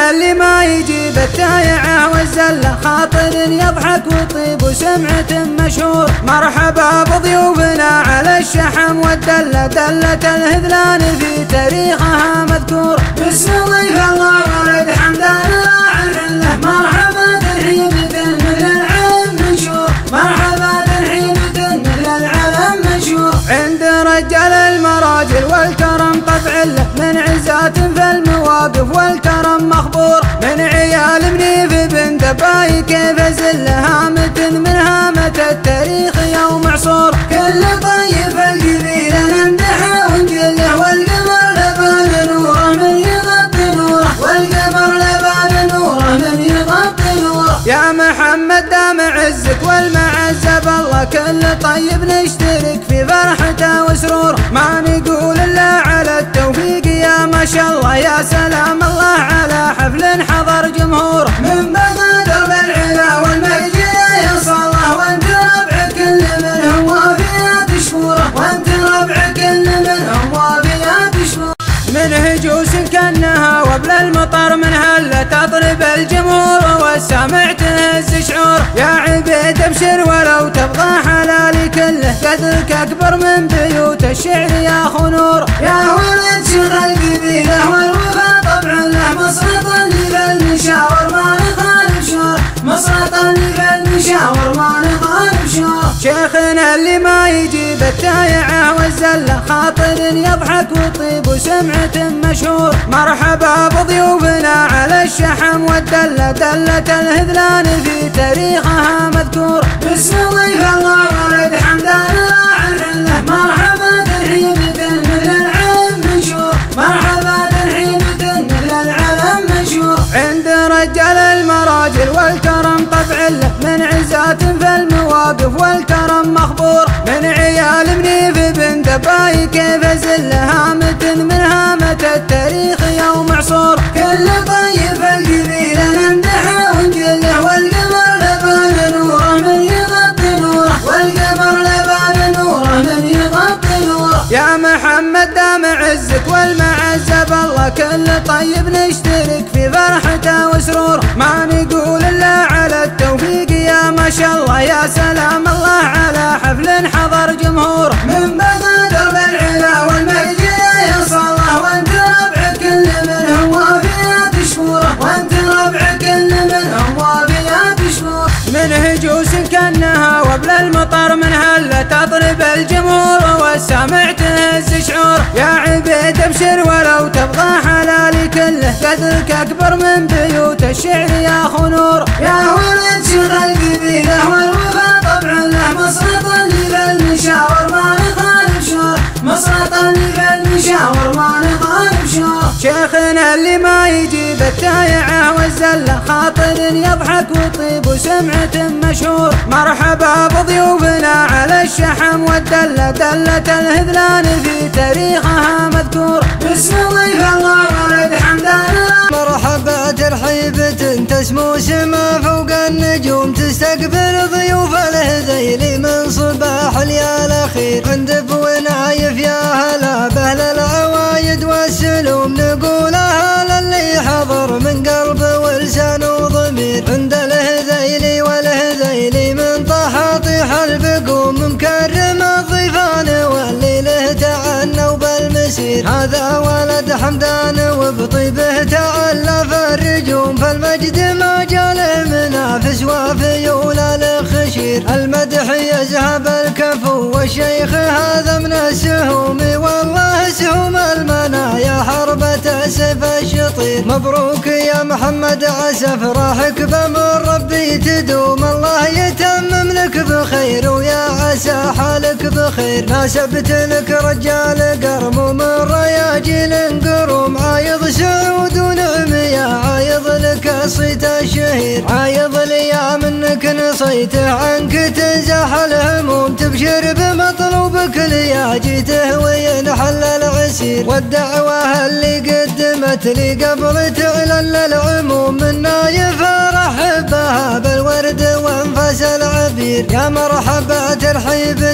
اللي ما يجيب التايعه والزله، خاطر يضحك وطيب وسمعة مشهور. مرحبا بضيوفنا على الشحم والدله، دله الهذلان في تاريخها مذكور. باسم ضيف الله ولد حمدان راعي العله، مرحبا ترحيبة مثل العلم منشور، مرحبا ترحيبة مثل العلم منشور. عند رجال المراجل والكرم طبع له، من عزات في المواقف والكرم مخبور. من عيال منيف بن دباي كيف زله، هامة من هامة التاريخ يوم عصور. كل طيب القبيلة نمدحه ونجله، والقمر لبان نوره من يغطي نوره، والقمر لبان نوره من يغطي نوره. يا محمد دام عزك والمعزة بالله، كل طيب نشترك في فرحته وسرور. ما نقول الا على التوفيق يا ما شاء الله، يا سلام الله على حفل حضر جمهور. من بغداد بالعلا والمرجله يصله، وانت ربع كل منهم وافيات شكوره، وانت ربع كل منهم وافيات شكوره. من هجوس كانها وبل المطر، من هله تطرب الجمهور والسامع تهز شعور. يا عبيد ابشر ولو تبغى حلالي كله، قدرك اكبر من بيوت الشعر يا خنور. يا ولد شيخ القبيله والوفا طبع له، مسرط اللي بالمشاور ما نخالف شور، مسرط اللي بالمشاور ما نخالف شور. شيخنا اللي ما يجيب التايعه والزله، خاطر يضحك وطيب وسمعة مشهور. مرحبا بضيوفنا على الشحم والدله، دله الهذلان في تاريخها مذكور. باسم ضيف الله ولد حمدان راعي العله، مرحبا ترحيبة مثل العلم منشور، مرحبا ترحيبة مثل العلم منشور. عند رجال المراجل والكرم طبع له، من عزات في المواقف والكرم مخبور. من عيال منيف بن دباي كيف زله، هامة من هامة التاريخ يوم عصور. كل طيب القبيلة نمدحه ونجله، والقمر لبان نوره من يغطي نوره، والقمر لبان نوره من يغطي نوره. يا محمد دام عزك والمعزة بالله، كل طيب نشترك في فرحته وسرور. ما نقول الا على التوفيق يا ما شاء الله، يا سلام الله على حفل حضر جمهور. من بغداد بالعلا والمرجله يصله، وانت ربع كل منهم وافيات شكوره، وانت ربع كل منهم وافيات شكوره. من هجوس كانها وبل المطر، من هله تطرب الجمهور والسامع تهز شعور. يا عبيد ابشر ولو تبغى حلالي كله، قدرك اكبر من بيوت الشعر يا خنور. يا ولد شيخ القبيله والوفا طبع له، مسرط اللي بالمشاور ما نخالف شور، مسرط اللي بالمشاور ما نخالف شور. شيخنا اللي ما يجيب التايعه والزله، خاطر يضحك وطيب وسمعة مشهور. مرحبا بضيوفنا على الشحم والدله، دله الهذلان في تاريخها مذكور. باسم ضيف الله ولد حمدان. مرحبا ترحيبة تسمو سما فوق النجوم، تستقبل ضيوف الهذيل من صباح اليا الاخير. عند بونايف يا هلا باهل العوايد والسلوم، نقولها للي حضر من قلب ولسان وضمير. عند الهذيل والهذيل من طحاطيح البقوم، مكرم الضيفان واللي له تعنوا بالمسير. هذا ولد حمدان وبطيبه تألف الرجوم، فالمجد ما جاله منافس وفيول الخشير. المدح يذهب الكفو والشيخ هذا من السهوم، والله سهوم المنايا حربة سيف الشطير. مبروك يا محمد عسى فرحك بمن ربي تدوم، الله يتمم لك بخير ويا عسى حالك بخير. ناسبت لك رجال قرم من رياجيل قروم، عايض سعود ونعم يا عايض لك صيت الشهير. عايض لي يا منك نصيته عنك تنزح الهموم، تبشر بمطلوبك ليا جيته وينحل العسير. والدعوة اللي قدمت لي قبل تعلن العموم، منا يفرح بها بالورد وانفاس العبير. يا مرحبا ترحيبة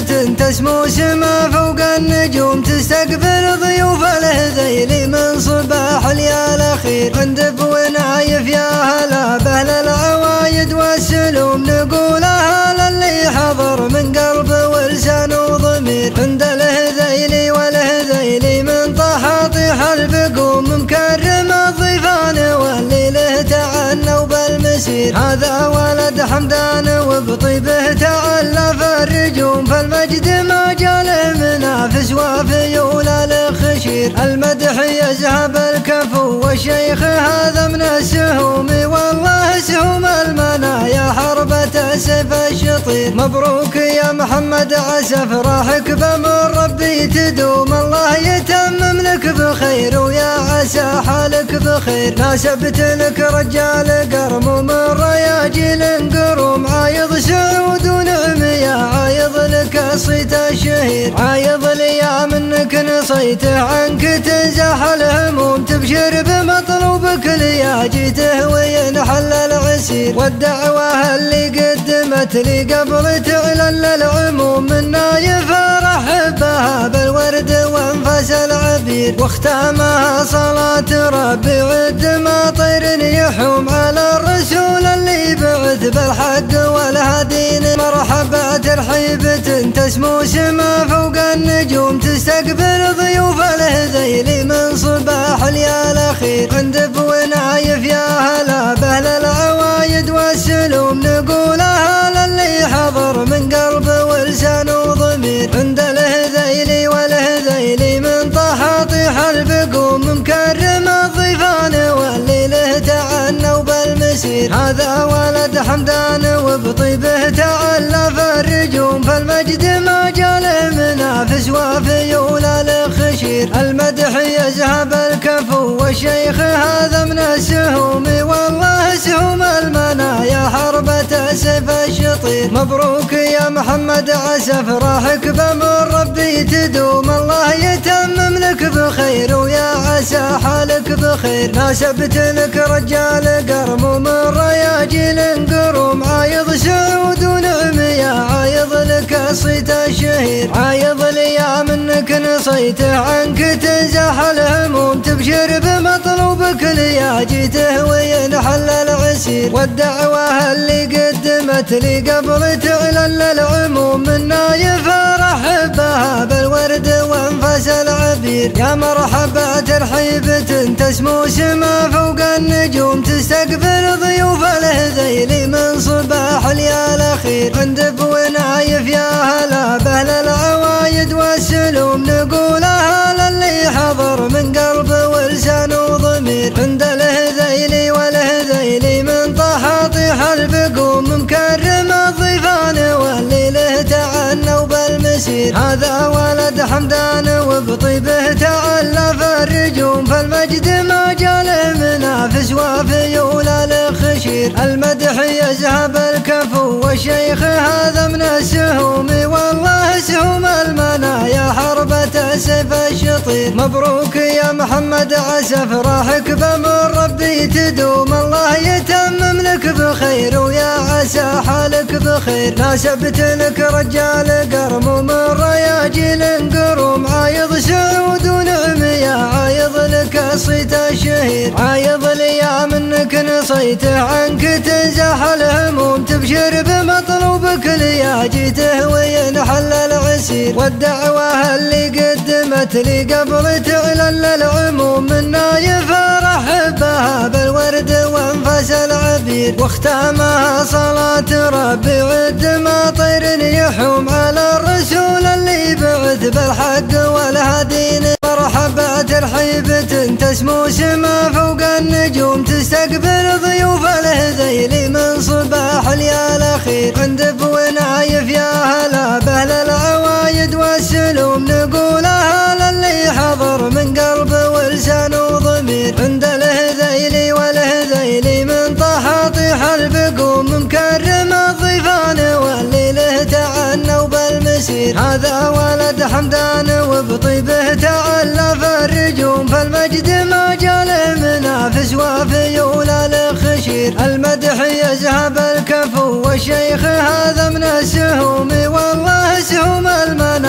تسمو سما فوق النجوم تستقبل ضيوف الهذيل من صباح اليا الأخير عند ونايف يا هلا بأهل العوايد والسلوم نقول هلا اللي حضر من قلب ولسان وضمير عند الهذيل والهذيل من طحاطيح البقوم مكرم الضيفان واللي له تعنوا بالمسير هذا ولد حمدان وبطيبه تألف الرجوم فالمجد ما جاله منافس وفي ولا الخشير المدح يذهب الكفو والشيخ هذا من السهوم والله سهوم المنايا حربة سيف الشطير مبروك يا محمد عسى افراحك بمن ربي تدوم الله يتمم لك بخير ويا عسى حالك بخير ناسبت لك رجال قرم من رياجيل قروم عايض سعود ونعم يا عايض لك صيت الشهير عايض لي منك نصيته عنك تنزح الهموم تبشر بمطلوبك ليا جيته وينحل العسير والدعوة اللي قدمت لي قبل تعلن العموم منا يفرح بها بالورد وانفاس العبير واختامها صلاة ربي عد ما طير يحوم على الرسول اللي بعث بالحق والهدين مرحبا ترحيبة تسمو سما فوق النجوم تستقبل ضيوف الهذيل من صباح اليا الأخير عند ونايف يا هلا بأهل العوايد والسلوم نقول هلا اللي حضر من قلب ولسان وضمير عند الهذيل والهذيل من طحاطيح البقوم مكرم الضيفان واللي له تعنوا بالمسير هذا ولد حمدان وبطيبه تألف الرجوم فالمجد ما جاله منافس وفي ولا الخشير المدح يذهب الكفو والشيخ هذا من السهوم والله سهوم المنايا حربة سيف الشطير مبروك يا محمد عسى افراحك بمن ربي تدوم الله يتمم لك بخير ويا عسى حالك بخير ناسبت لك رجال قرم من رياجيل قروم عايض سعود ونعم يا عايض لك صيت الشهير عايض لي منك نصيته عنك تنزح الهموم تبشر بمطلوبك ليا جيته وينحل العسير والدعوة اللي قدمت لي قبل تعلن العموم منا يفرح بها بالورد وانفاس العبير يا مرحبا ترحيبة تسمو سما فوق النجوم تستقبل ضيوف الهذيل من صباح اليا الأخير عند ونايف يا هلا بأهل العوايد والسلوم نقول هلا اللي حضر من قلب ولسان وضمير عند الهذيل والهذيل من طحاطيح البقوم مكرم الضيفان واللي له تعنوا بالمسير هذا ولد حمدان وبطيبه تألف الرجوم فالمجد ما جاله منافس وفي ولا الخشير المدح يذهب الكفو والشيخ هذا من السهوم والله سهوم المنايا حربة سيف الشطير مبروك يا محمد عسى افراحك بمن ربي تدوم الله يتمم لك بخير ويا عسى حالك بخير ناسبت لك رجال قرم من رياجيل قروم عايض سعود ونعم يا عايض لك صيت الشهير عايض لي منك نصيته عنك تنزح الهموم تبشر بمطلوبك ليا جيته وينحل العسير والدعوة اللي قدمت لي قبل تعلن العموم منا يفرح بها بالورد وانفاس العبير واختامها صلاة ربي عد ما طير يحوم على الرسول اللي بعث بالحق والهدين مرحبا ترحيبة تسمو سما فوق النجوم تستقبل ضيوف الهذيل من صباح اليا الأخير عند ونايف يا هلا بأهل العوايد والسلوم نقول هلا اللي حضر من قلب ولسان وضمير عند الهذيل والهذيل من طحاطيح البقوم مكرم الضيفان واللي له تعنوا بالمسير هذا ولد حمدان وبطيبه تألف الرجوم فالمجد ما جاله منافس وفي ولا الخشير المدح يذهب الكفو والشيخ هذا من السهوم والله سهوم المنى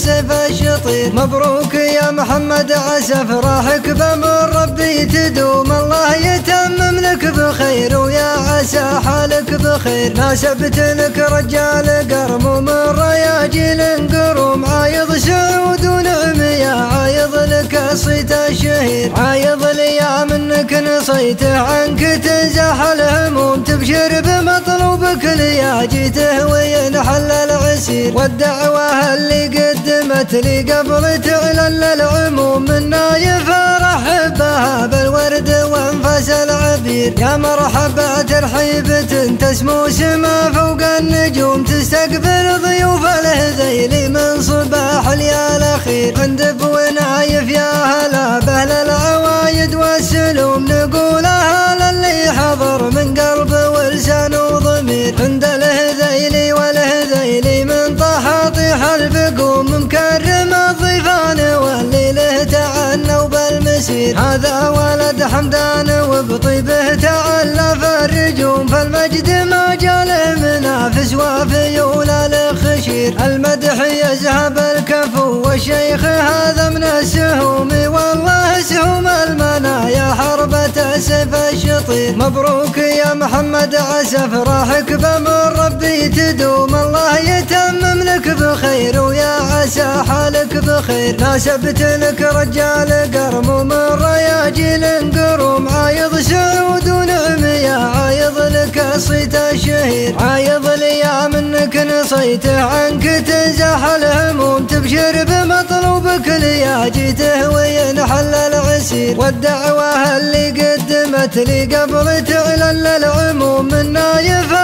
سيف الشطير. مبروك يا محمد عسى فرحك بأمر ربي تدوم، الله يتمم لك بخير ويا عسى حالك بخير. ناسبت لك رجال قرم من رياجيل قروم، عايض سعود ونعم يا عايض لك صيت الشهير. عايض لي يا منك نصيته عنك تنزح الهموم، تبشر بمطلوبك ليا جيته وينحل العسير. والدعوة اللي قدمت لي قبل تعلن العموم، منا يفرح بها بالورد وانفاس العبير. يا مرحبا ترحيبة تسمو سما فوق النجوم، تستقبل ضيوف الهذيل من صباح اليا الاخير. عند بونايف يا هلا باهل العوايد والسلوم، نقول هلا اللي حضر من قلب ولسان وضمير. عند الهذيل والهذيل من طه طيح البقوم، مكرم الضيفان واللي له تعنوا بالمسير. هذا ولد حمدان وبطيبه تألف الرجوم، فالمجد ما جاله منافس وفي ولا الخشير. المدح يذهب الكفو والشيخ هذا من السهوم، والله سهوم المنايا حربة سيف الشطير. مبروك يا محمد عسى فرحك بأمر ربي تدوم، الله يتمم لك بخير ويا عسى حالك بخير. ناسبت لك رجال قرم من رياجيل قروم، عايض سعود ونعم يا عايض لك صيت الشهير. عايض لي يا منك نصيته عنك تنزح الهموم، تبشر بمطلوبك ليا جيته وينحل العسير. والدعوة اللي قدمت لي قبل تعلن العموم، منا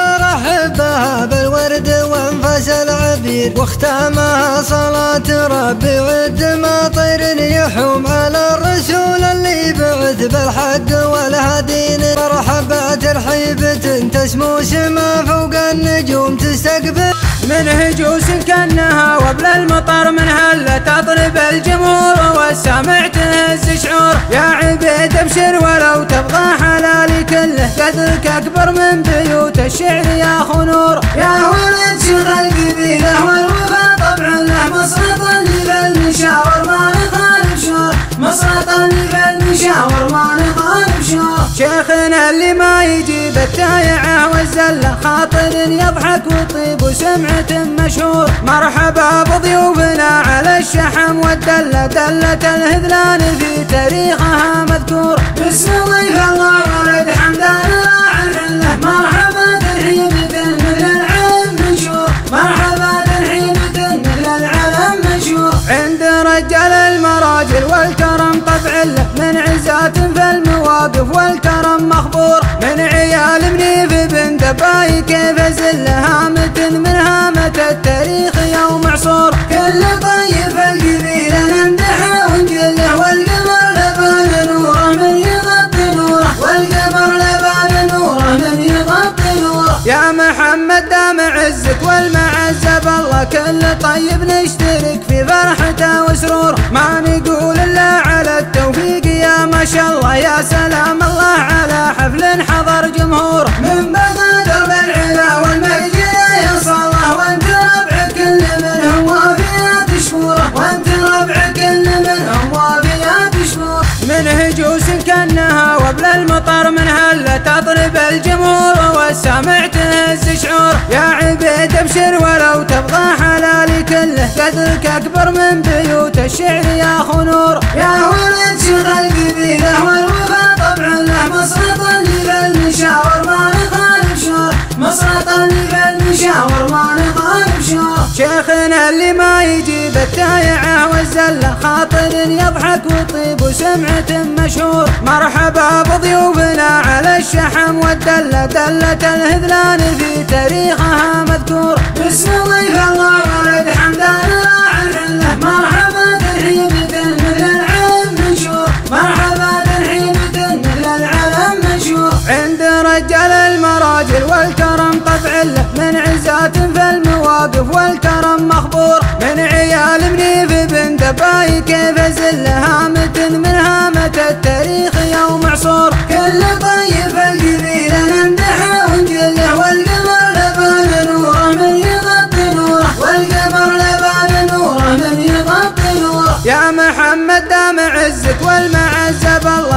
يفرح بها بالورد وانفاس العبير. واختامها صلاة ربي عد ما طير يحوم على الرسول اللي بعث بالحق والهدين. مرحبا ترحيبة تسمو سما فوق النجوم، تستقبل من هجوس كأنها وبل المطر، من هلة تطرب الجمهور والسامع تهز شعور. يا عبيد ابشر ولو تبغى حلالي كله، قدرك اكبر من بيوت الشعر يا خنور. يا ولد شيخ القبيله والوفا طبع له، مسرط اللي بالمشاور ما نخالف شور، مسرط اللي بالمشاور ما نخالف شور. شيخنا اللي ما يجيب التايعه والزله، خاطر يضحك وطيب وسمعة مشهور. مرحبا بضيوفنا على الشحم والدلة، دلة الهذلان في تاريخها مذكور. باسم ضيف الله ولد حمدان راعي العله، مرحبا ترحيبة مثل العلم منشور، مرحبا ترحيبة مثل العلم منشور. عند رجال المراجل والكرم طبع له، من عزات في المواقف والكرم مخبور. من عيال منيف بن دباي كيف زله، هامة من هامة التاريخ يوم عصور. كل طيب القبيلة نمدحه ونجله، والقمر لبان نوره من يغطي نوره، والقمر لبان نوره من يغطي نوره. يا محمد دام عزك والمعزة بالله، كل طيب نشترك في فرحته وسرور. ما نقول الا على التوفيق يا ما شاء الله، يا سلام الله على حفل حضر جمهور. من بغداد بالعلا والمجد يا صلاح، وانت ربع كل منهم وافيات شكوره، وانت ربع كل منهم وافيات شكوره. من هجوس كأنها وبل المطر، من هلة تطرب الجمهور والسامع تهز شعور. يا عبيد ابشر ولو تبغى حلالي كله، قدرك اكبر من بيوت الشعر يا خنور. يا ولد شيخ القبيله والوفا طبع له، مسرط اللي بالمشاور ما نخالف شور، مسرط اللي بالمشاور ما نخالف شور. شيخنا اللي ما يجيب التايعه والزله، خاطر يضحك وطيب وسمعة مشهور. مرحبا بضيوفنا على الشحم والدلة، دلة الهذلان في تاريخها مذكور. باسم ضيف الله ولد حمدان راعي العله، مرحبا ترحيبة مثل العلم منشور، مرحبا ترحيبة مثل العلم منشور. عند رجال المراجل والكرم طبع له، من عزات في المواقف والكرم مخبور. من عيال منيف بن دباي كيف زله، هامة من هامة التاريخ يوم عصور. كل طيب القبيلة نمدحه ونجله، والقمر لبان نوره من يغطي نوره، والقمر لبان نوره من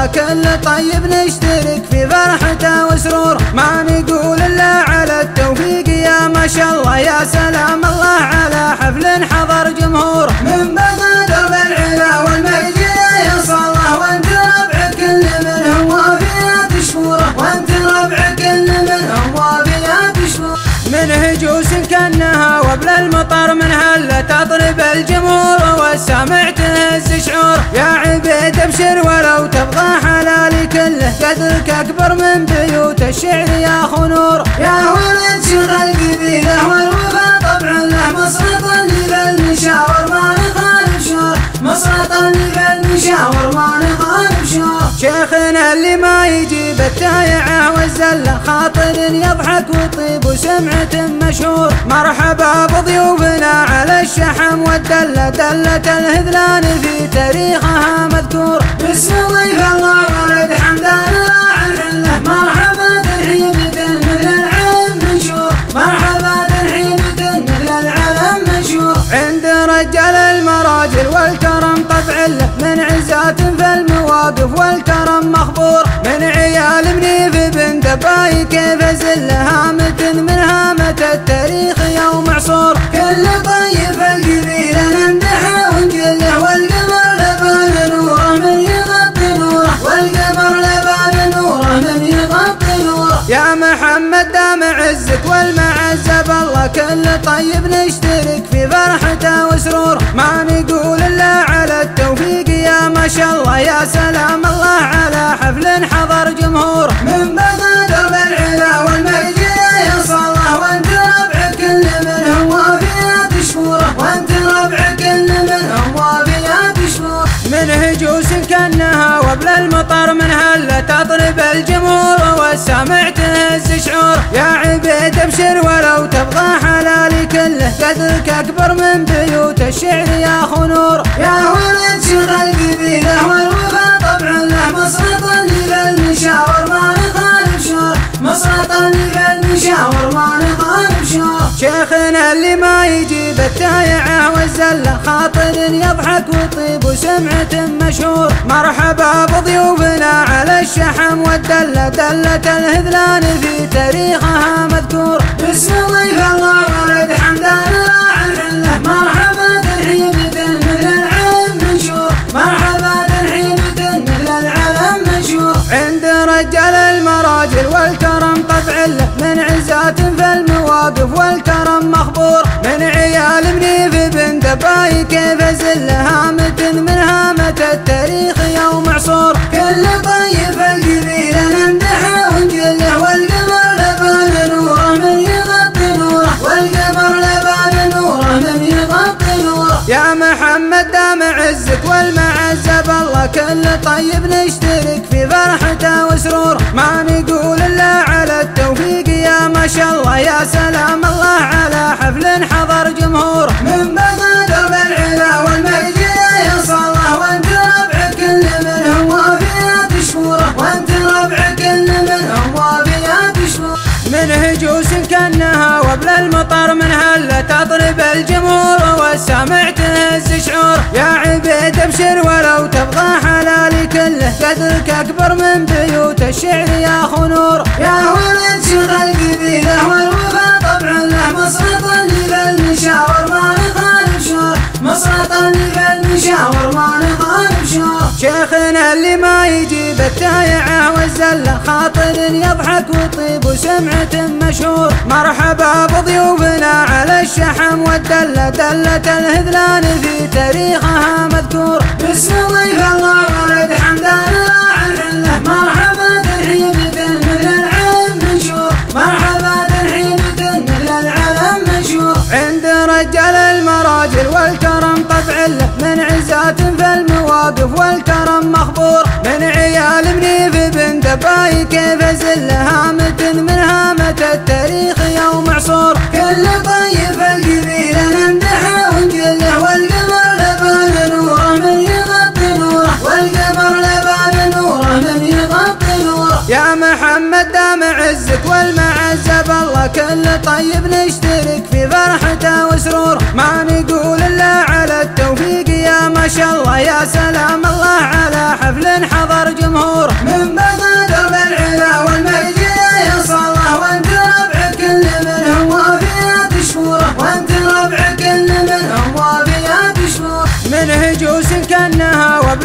كل طيب نشترك في فرحته وسرور، ما نقول إلا على التوفيق يا ما شاء الله. يا سلام الله على حفل حضر جمهور، من بغى درب العلا والمرجلة يا صلاح، وانت ربع كل منهم وافيات شفوره، وانت ربع كل منهم وافيات شفوره. من هجوس كأنها وبل المطر، من هلة تطرب الجمهور والسامع تهز شعور. يا عبيد ابشر ولو تبغى حلالي كله، قدرك اكبر من بيوت الشعر يا خنور. يا ولد شيخ القبيله والوفا طبع له، مسرط اللي بالمشاور ما نخالف شور، مسرط اللي بالمشاور ما نخالف شور. شيخنا اللي ما يجيب التايعه والزله، خاطر يضحك وطيب وسمعة مشهور. مرحبا بضيوفنا على الشحم والدله، دله الهذلان في تاريخها مذكور. باسم ضيف الله ولد حمدان راعي العله، مرحبا ترحيبة مثل العلم منشور، مرحبا ترحيبة مثل العلم منشور. عند رجال المراجل والكرم طبع له، من عزات في المواقف والكرم مخبور. من عيال منيف بن دباي كيف زله، هامة من هامة التاريخ يوم عصور. كل طيب القبيلة نمدحه ونجله، والقمر لبان نوره من يغطي نوره، والقمر لبان نوره من يغطي نوره. يا محمد دام عزك والمعزة بالله، كل طيب نشترك في فرحته وسرور، ما نقول إلا على التوفيق يا ما شاء الله. يا سلام الله على حفل حضر جمهور، من بغى درب العلا والمرجلة يا صلاح، وانت ربع كل منهم وافيات شفوره، وانت ربع كل منهم وافيات شفوره. من هجوس كأنها وبل المطر، من هلة تطرب الجمهور والسامع تهز شعور. يا عبيد ابشر ولو تبغى حلالي كله، قدرك اكبر من بيوت الشعر يا خنور. يا ولد شيخ القبيله والوفا طبع له، مسرط اللي بالمشاور ما نخالف شور، مسرط اللي بالمشاور ما نخالف شور. شيخنا اللي ما يجيب التايعه والزله، خاطر يضحك وطيب وسمعة مشهور. مرحبا بضيوفنا على الشحم والدله، دله الهذلان في تاريخها مذكور. باسم ضيف الله ولد حمدان راعي العله، مرحبا ترحيبة مثل العلم منشور، مرحبا ترحيبة مثل العلم منشور. عند رجال المراجل والكرم طبع له، من عزات في المواقف والكرم مخبور. من عيال منيف بن دباي كيف زله، هامة من هامة التاريخ يوم عصور. كل طيب القبيلة نمدحه ونجله، والقمر لبان نوره من يغطي نوره، والقمر لبان نوره من يغطي نوره. يا محمد دام عزك والمعزة بالله، كل طيب نشترك في فرحته وسرور، ما نقول إلا على التوفيق يا ما شاء الله. يا سلام الله على حفل حضر جمهور، من بغى درب العلا والمرجلة يا صلاح، وانت ربع كل منهم وافيات شفوره، وانت ربع كل منهم وافيات شفوره. من هجوس كأنها وبل المطر، من هلة تطرب الجمهور والسامع تهز شعور. يا عبيد ابشر ولو تبغى حلالي كله، قدرك اكبر من بيوت الشعر يا خنور. يا ولد شيخ القبيله والوفا طبع له، مسرط اللي بالمشاور ما نخالف شور، مسرط اللي بالمشاور ما نخالف شور. شيخنا اللي ما يجيب التايعه والزله، خاطر يضحك وطيب وسمعة مشهور. مرحبا بضيوفنا على الشحم والدله، دله الهذلان في تاريخها مذكور. باسم ضيف الله ولد حمدان راعي العله، مرحبا ترحيبة مثل العلم منشور، مرحبا ترحيبة مثل العلم منشور. عند رجال المراجل والكرم طبع له، من عزات في المواقف والكرم مخبور. من عيال منيف بن دباي كيف زله، هامة من هامة التاريخ يوم عصور. كل طيب القبيلة نمدحه ونجله، والقمر لبان نوره من يغطي نوره، والقمر لبان نوره من يغطي نوره. يا محمد دام عزك والمعزة بالله، كل طيب نشترك في فرحته وسرور، ما نقول إلا على التوفيق يا ما شاء الله. يا سلام الله على حفل حضر جمهور،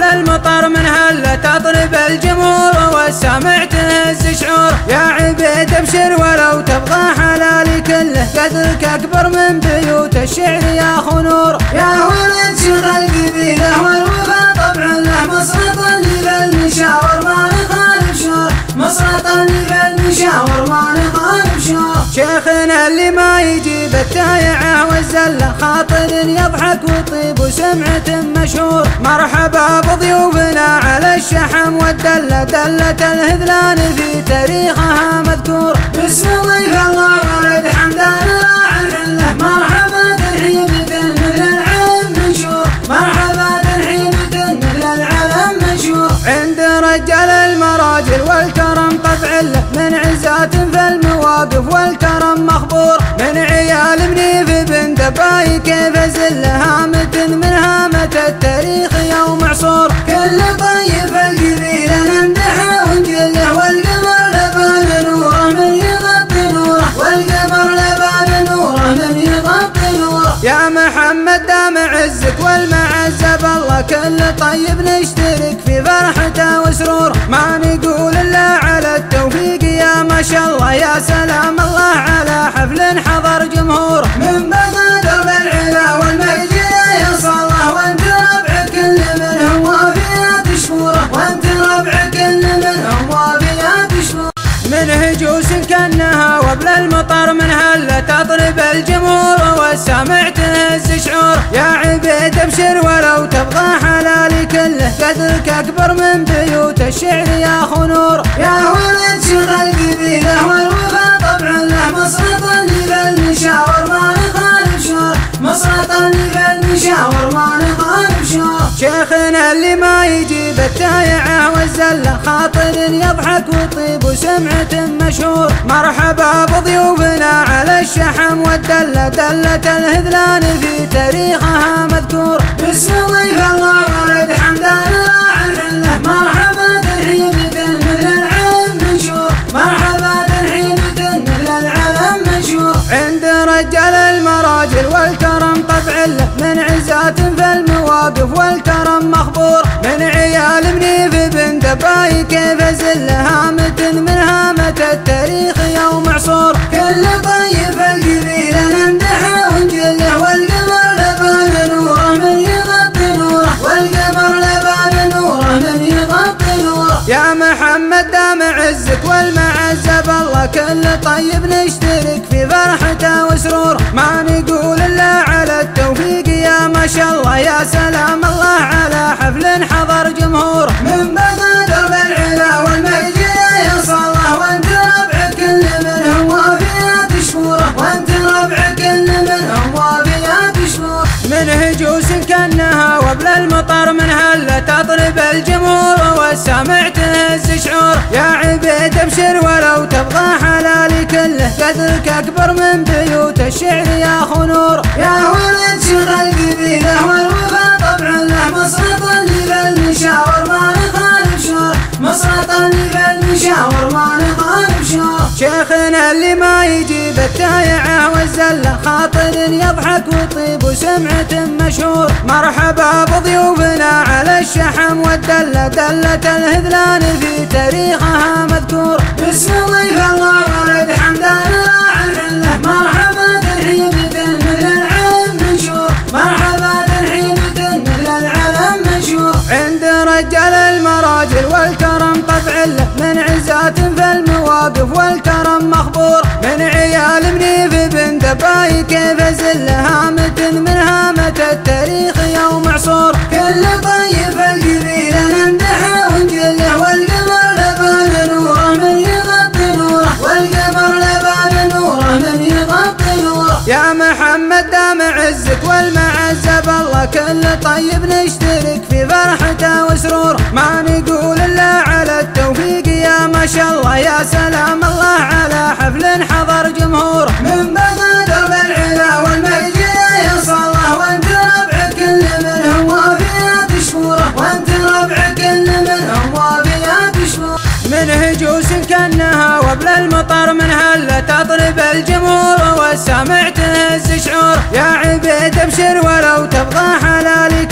المطر من هلة تطرب الجمهور والسامع تهز شعور. يا عبيد ابشر ولو تبغى حلالي كله قدرك اكبر من بيوت الشعر يا اخو نور. يا ولد شيخ القبيله والوفا طبع له مصرط اللي بالمشاور ما نخالف شور. مصرط اللي بالمشاور ما نخالف شور. شيخنا اللي ما يجيب التايعه والزله خاطر يضحك وطيب وسمعة مشهور. مرحبا بضيوفنا على الشحم والدله دله الهذلان في تاريخها مذكور. باسم ضيف الله ولد حمدان راعي العله مرحبا ترحيبة مثل العلم منشور. مرحبا ترحيبة مثل العلم منشور. عند رجال المراجل والكرم طبع له من عزات في المواقف والكرم مخبور. من عيال منيف بن دباي كيف زله هامة من هامة التاريخ يوم عصور. كل طيب القبيلة نمدحه ونجله والقمر لبان نوره من يغطي نوره. والقمر لبان نوره من يغطي نوره. يا محمد دام عزك والمعزة بالله كل طيب نشترك في فرحته وسرور. ما نقول الا على التوفيق يا ما شاء الله. يا سلام الله على حفل حضر جمهور. من بغداد بالعلا والمرجله يا صلاح وانت ربع كل منهم وافيات شكوره. وانت ربع كل منهم وافيات شكوره. من هجوس كانها وبل المطر من هلة تطرب الجمهور والسامع تهز شعور. يا عبيد ابشر ولو تبغى حلالي كله قدرك اكبر من بيوت الشعر يا اخو نور. يا ولد شيخ القبيله والوفا طبع له مصرط اللي بالمشاور ما نخالف شور. مصرط اللي بالمشاور ما نخالف شور. شيخنا اللي ما يجيب التايعه والزله خاطر يضحك وطيب وسمعة مشهور. مرحبا بضيوفنا على الشحم والدله دله الهذلان في تاريخها مذكور. باسم ضيف الله ولد حمدان راعي العله مرحبا ترحيبة مثل العلم منشور. مرحبا ترحيبة مثل العلم منشور. عند رجال المراجل والكرم طبع له من عزات في المواقف والكرم مخبور. من عيال منيف بن دباي كيف زله هامة من هامة التاريخ يوم عصور. كل طيب القبيلة نمدحه ونجله والقمر لبان نوره من يغطي نوره. والقمر لبان نوره من يغطي نوره. يا محمد دام عزك والمعزة بالله كل طيب نشترك في فرحته وسرور. ما نقول الا على التوفيق يا ما شاء الله. يا سلام الله على حفل حضر جمهور. من بغداد بالعلا والمرجله يا صلاح وانت ربع كل منهم وافيات شكوره. وانت ربع كل منهم وافيات شكوره. من هجوس كانها وبل المطر من هلة تطرب الجمهور والسامع تهز شعور. يا عبيد ابشر ولو تبغى حلالي كله قدرك اكبر من بيوت الشعر يا اخو نور. يا ولد شيخ القبيله والوفا طبع له مصرط اللي بالمشاور ما نخالف شور. مصرط اللي بالمشاور ما نخالف شور. شيخنا اللي ما يجيب التايعه والزله خاطر يضحك وطيب وسمعة مشهور. مرحبا بضيوفنا على الشحم والدله دله الهذلان في تاريخها مذكور. باسم ضيف الله ولد حمدان راعي العله مرحبا ترحيبة مثل العلم منشور. مرحبا ترحيبة مثل العلم منشور. عند رجال المراجل والكرم طبع له من عزات في المواقف والكرم مخبور. من عيال منيف بن دباي كيف زله هامة من هامة التاريخ يوم عصور. كل طيب القبيلة نمدحه ونجله والقمر لبان نوره من يغطي نوره. والقمر لبان نوره من يغطي نوره. يا محمد دام عزك والمعزة بالله كل طيب نشترك في فرحته وسرور. ما نقول الا على التوفيق يا ما شاء الله. يا سلام الله على حفل حضر جمهور. من بغداد بالعلا والمرجله يا صلاح وانت ربع كل منهم وافيات شكوره. وانت ربع كل منهم وافيات شكوره. من هجوس كانها وبل المطر من هلة تطرب الجمهور والسامع تهز شعور. يا عبيد ابشر ولو تبغى حلالي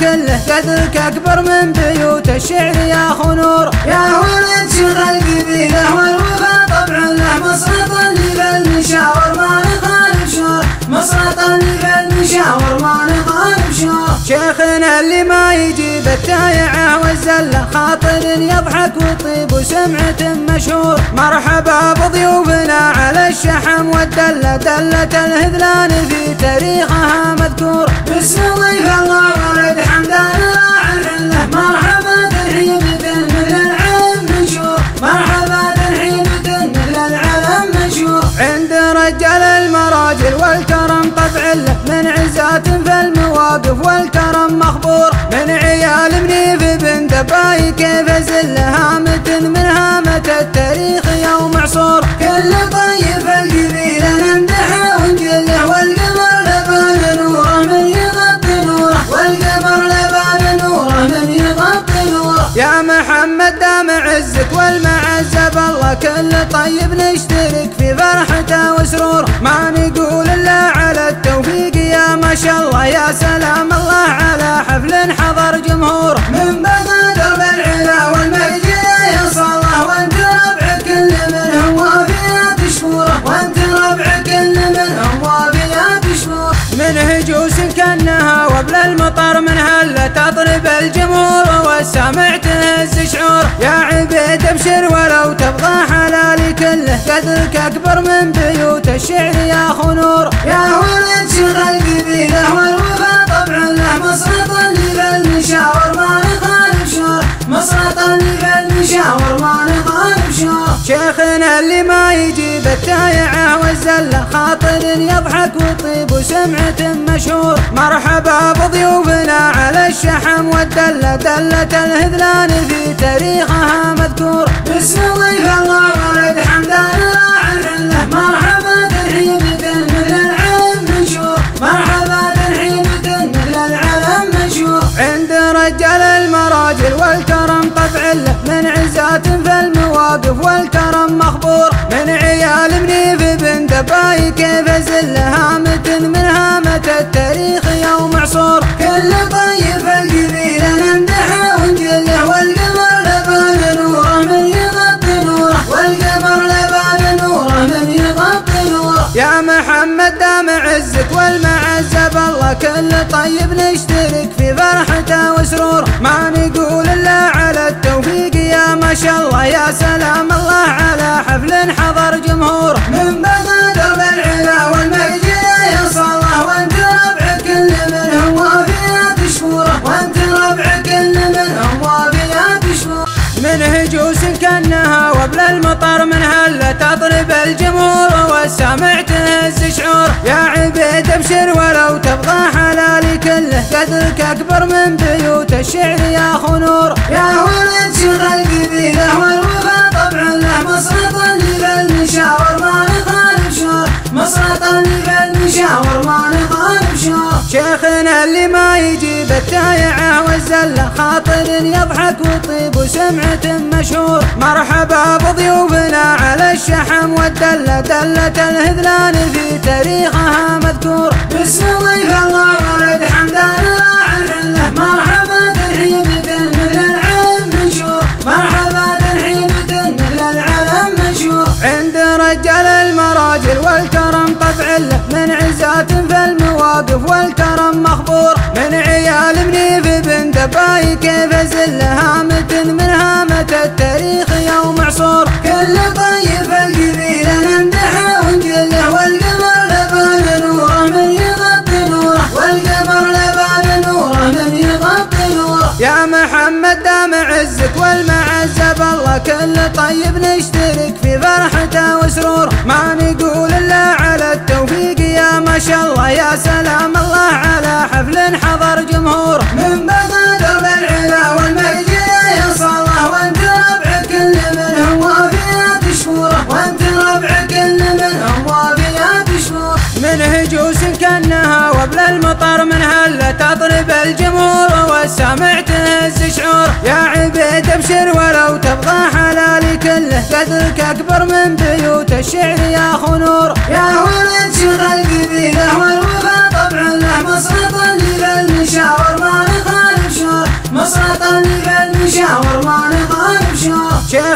كله قدرك أكبر من بيوت الشعر يا أخو نور. يا ولد شيخ القبيلة والوفا طبع له مسرط اللي بالمشاور ما نخالف شور، مسرط اللي بالمشاور ما نخالف شور. شيخنا اللي ما يجيب التايعة والزلة خاطر يضحك وطيب وسمعة مشهور. مرحبا بضيوفنا على الشحم والدلة، دلة الهذلان في تاريخها مذكور. باسم ضيف الله ولد حمدان راعي العله، مرحبا ترحيب مثل العلم منشور، مرحبا ترحيب مثل العلم منشور. عند رجال المراجل والكرم طبع له من عزات في المواقف والكرم مخبور. من عيال منيف بن دباي كيف زله هامة من هامة التاريخ يوم عصور. كل طيب القبيلة نمدحه ونجله، والقمر لبان نوره من يغطي نوره، والقمر لبان نوره من يغطي نوره. يا محمد دام عزك والمعزة بالله، كل طيب نشترك في فرحته وسرور. ما نقول الا على التوفيق يا ما شاء الله، يا سلام الله على حفل حضر جمهور. من بغى درب العلا والمرجله يصله، وانت ربع كل منهم وافيات شكوره، وانت ربع كل منهم وافيات شكوره. من هجوس كانها وبل المطر من هله تطرب الجمهور، والسامع تهز شعور. يا عبيد ابشر ولو تبغى حلالي كله قدرك اكبر من بيوت الشعر يا اخو نور. يا ولد شيخ القبيله والوفا طبع له مسرط اللي بالمشاور ما نخالف شور، مسرط اللي بالمشاور ما نخالف شور. شيخنا اللي ما يجيب التايعة والزلة خاطر يضحك وطيب وسمعة مشهور. مرحبا بضيوفنا على الشحم والدلة، دلة الهذلان في تاريخها مذكور. باسم ضيف الله ولد حمدان راعي العله، مرحبا ترحيب مثل العلم منشور، مرحبا ترحيب مثل العلم منشور. عند رجال المراجل والكرم طبع له من عزات في المواقف والكرم مخبور. من عيال منيف بن دباي كيف زله هامة من هامة التاريخ يوم عصور. كل طيب القبيلة نمدحه ونجله، والقمر لبان نوره من يغطي نوره، والقمر لبان نوره من يغطي نوره. يا محمد دام عزك والمعزة بالله، كل طيب نشترك في فرحته وسرور. ما نقول الا على التوفيق يا ما شاء الله، يا سلام الله على حفل حضر جمهور. من بغى درب العلا والمرجله يصله، وانت ربع كل منهم وافيات شكوره، وانت ربع كل منهم وافيات شكوره. من هجوس كانها وبل المطر من هله تطرب الجمهور، والسامع تهز شعور. يا عبيد ابشر ولو تبغى حلالي كله قدرك اكبر من بيوت الشعر يا اخو نور. يا ولد شيخ القبيله والوفا طبع له مسرط اللي بالمشاور ما نخالف شور، مسرط اللي بالمشاور ما نخالف شور. شيخنا اللي ما يجيب التايعة والزلة خاطر يضحك وطيب وسمعة مشهور. مرحبا بضيوفنا على الشحم والدلة، دلة الهذلان في تاريخها مذكور. باسم ضيف الله ولد حمدان راعي العله، مرحبا ترحيب مثل العلم منشور، مرحبا ترحيب مثل العلم منشور. عند رجال المراجل والكرم طبع له من عزات في المواقف والكرم مخبور. من عيال منيف بن دباي كيف زله هامة من هامة التاريخ يوم عصور. كل طيب القبيلة نمدحه ونجله، والقمر لبان نوره من يغطي نوره، والقمر لبان نوره من يغطي نوره. يا محمد دام عزك والمعزة بالله، كل طيب نشترك في فرحته وسرور. ما نقول الا على التوفيق يا ما شاء الله، يا سلام الله على حفل حضر جمهور. من بغى درب العلا والمرجله يصله، وانت ربع كل منهم وافيات شكوره، وانت ربع كل منهم وافيات شكوره. من هجوس كانها وبل المطر من هله تطرب الجمهور، والسامع تهز شعور. يا عبيد ابشر ولو تبغى حلالي كله قدرك اكبر من بيوت الشعر يا اخو نور. يا ولد شيخ القبيله والوفا طبع له مسرط اللي بالمشاور ما نخالف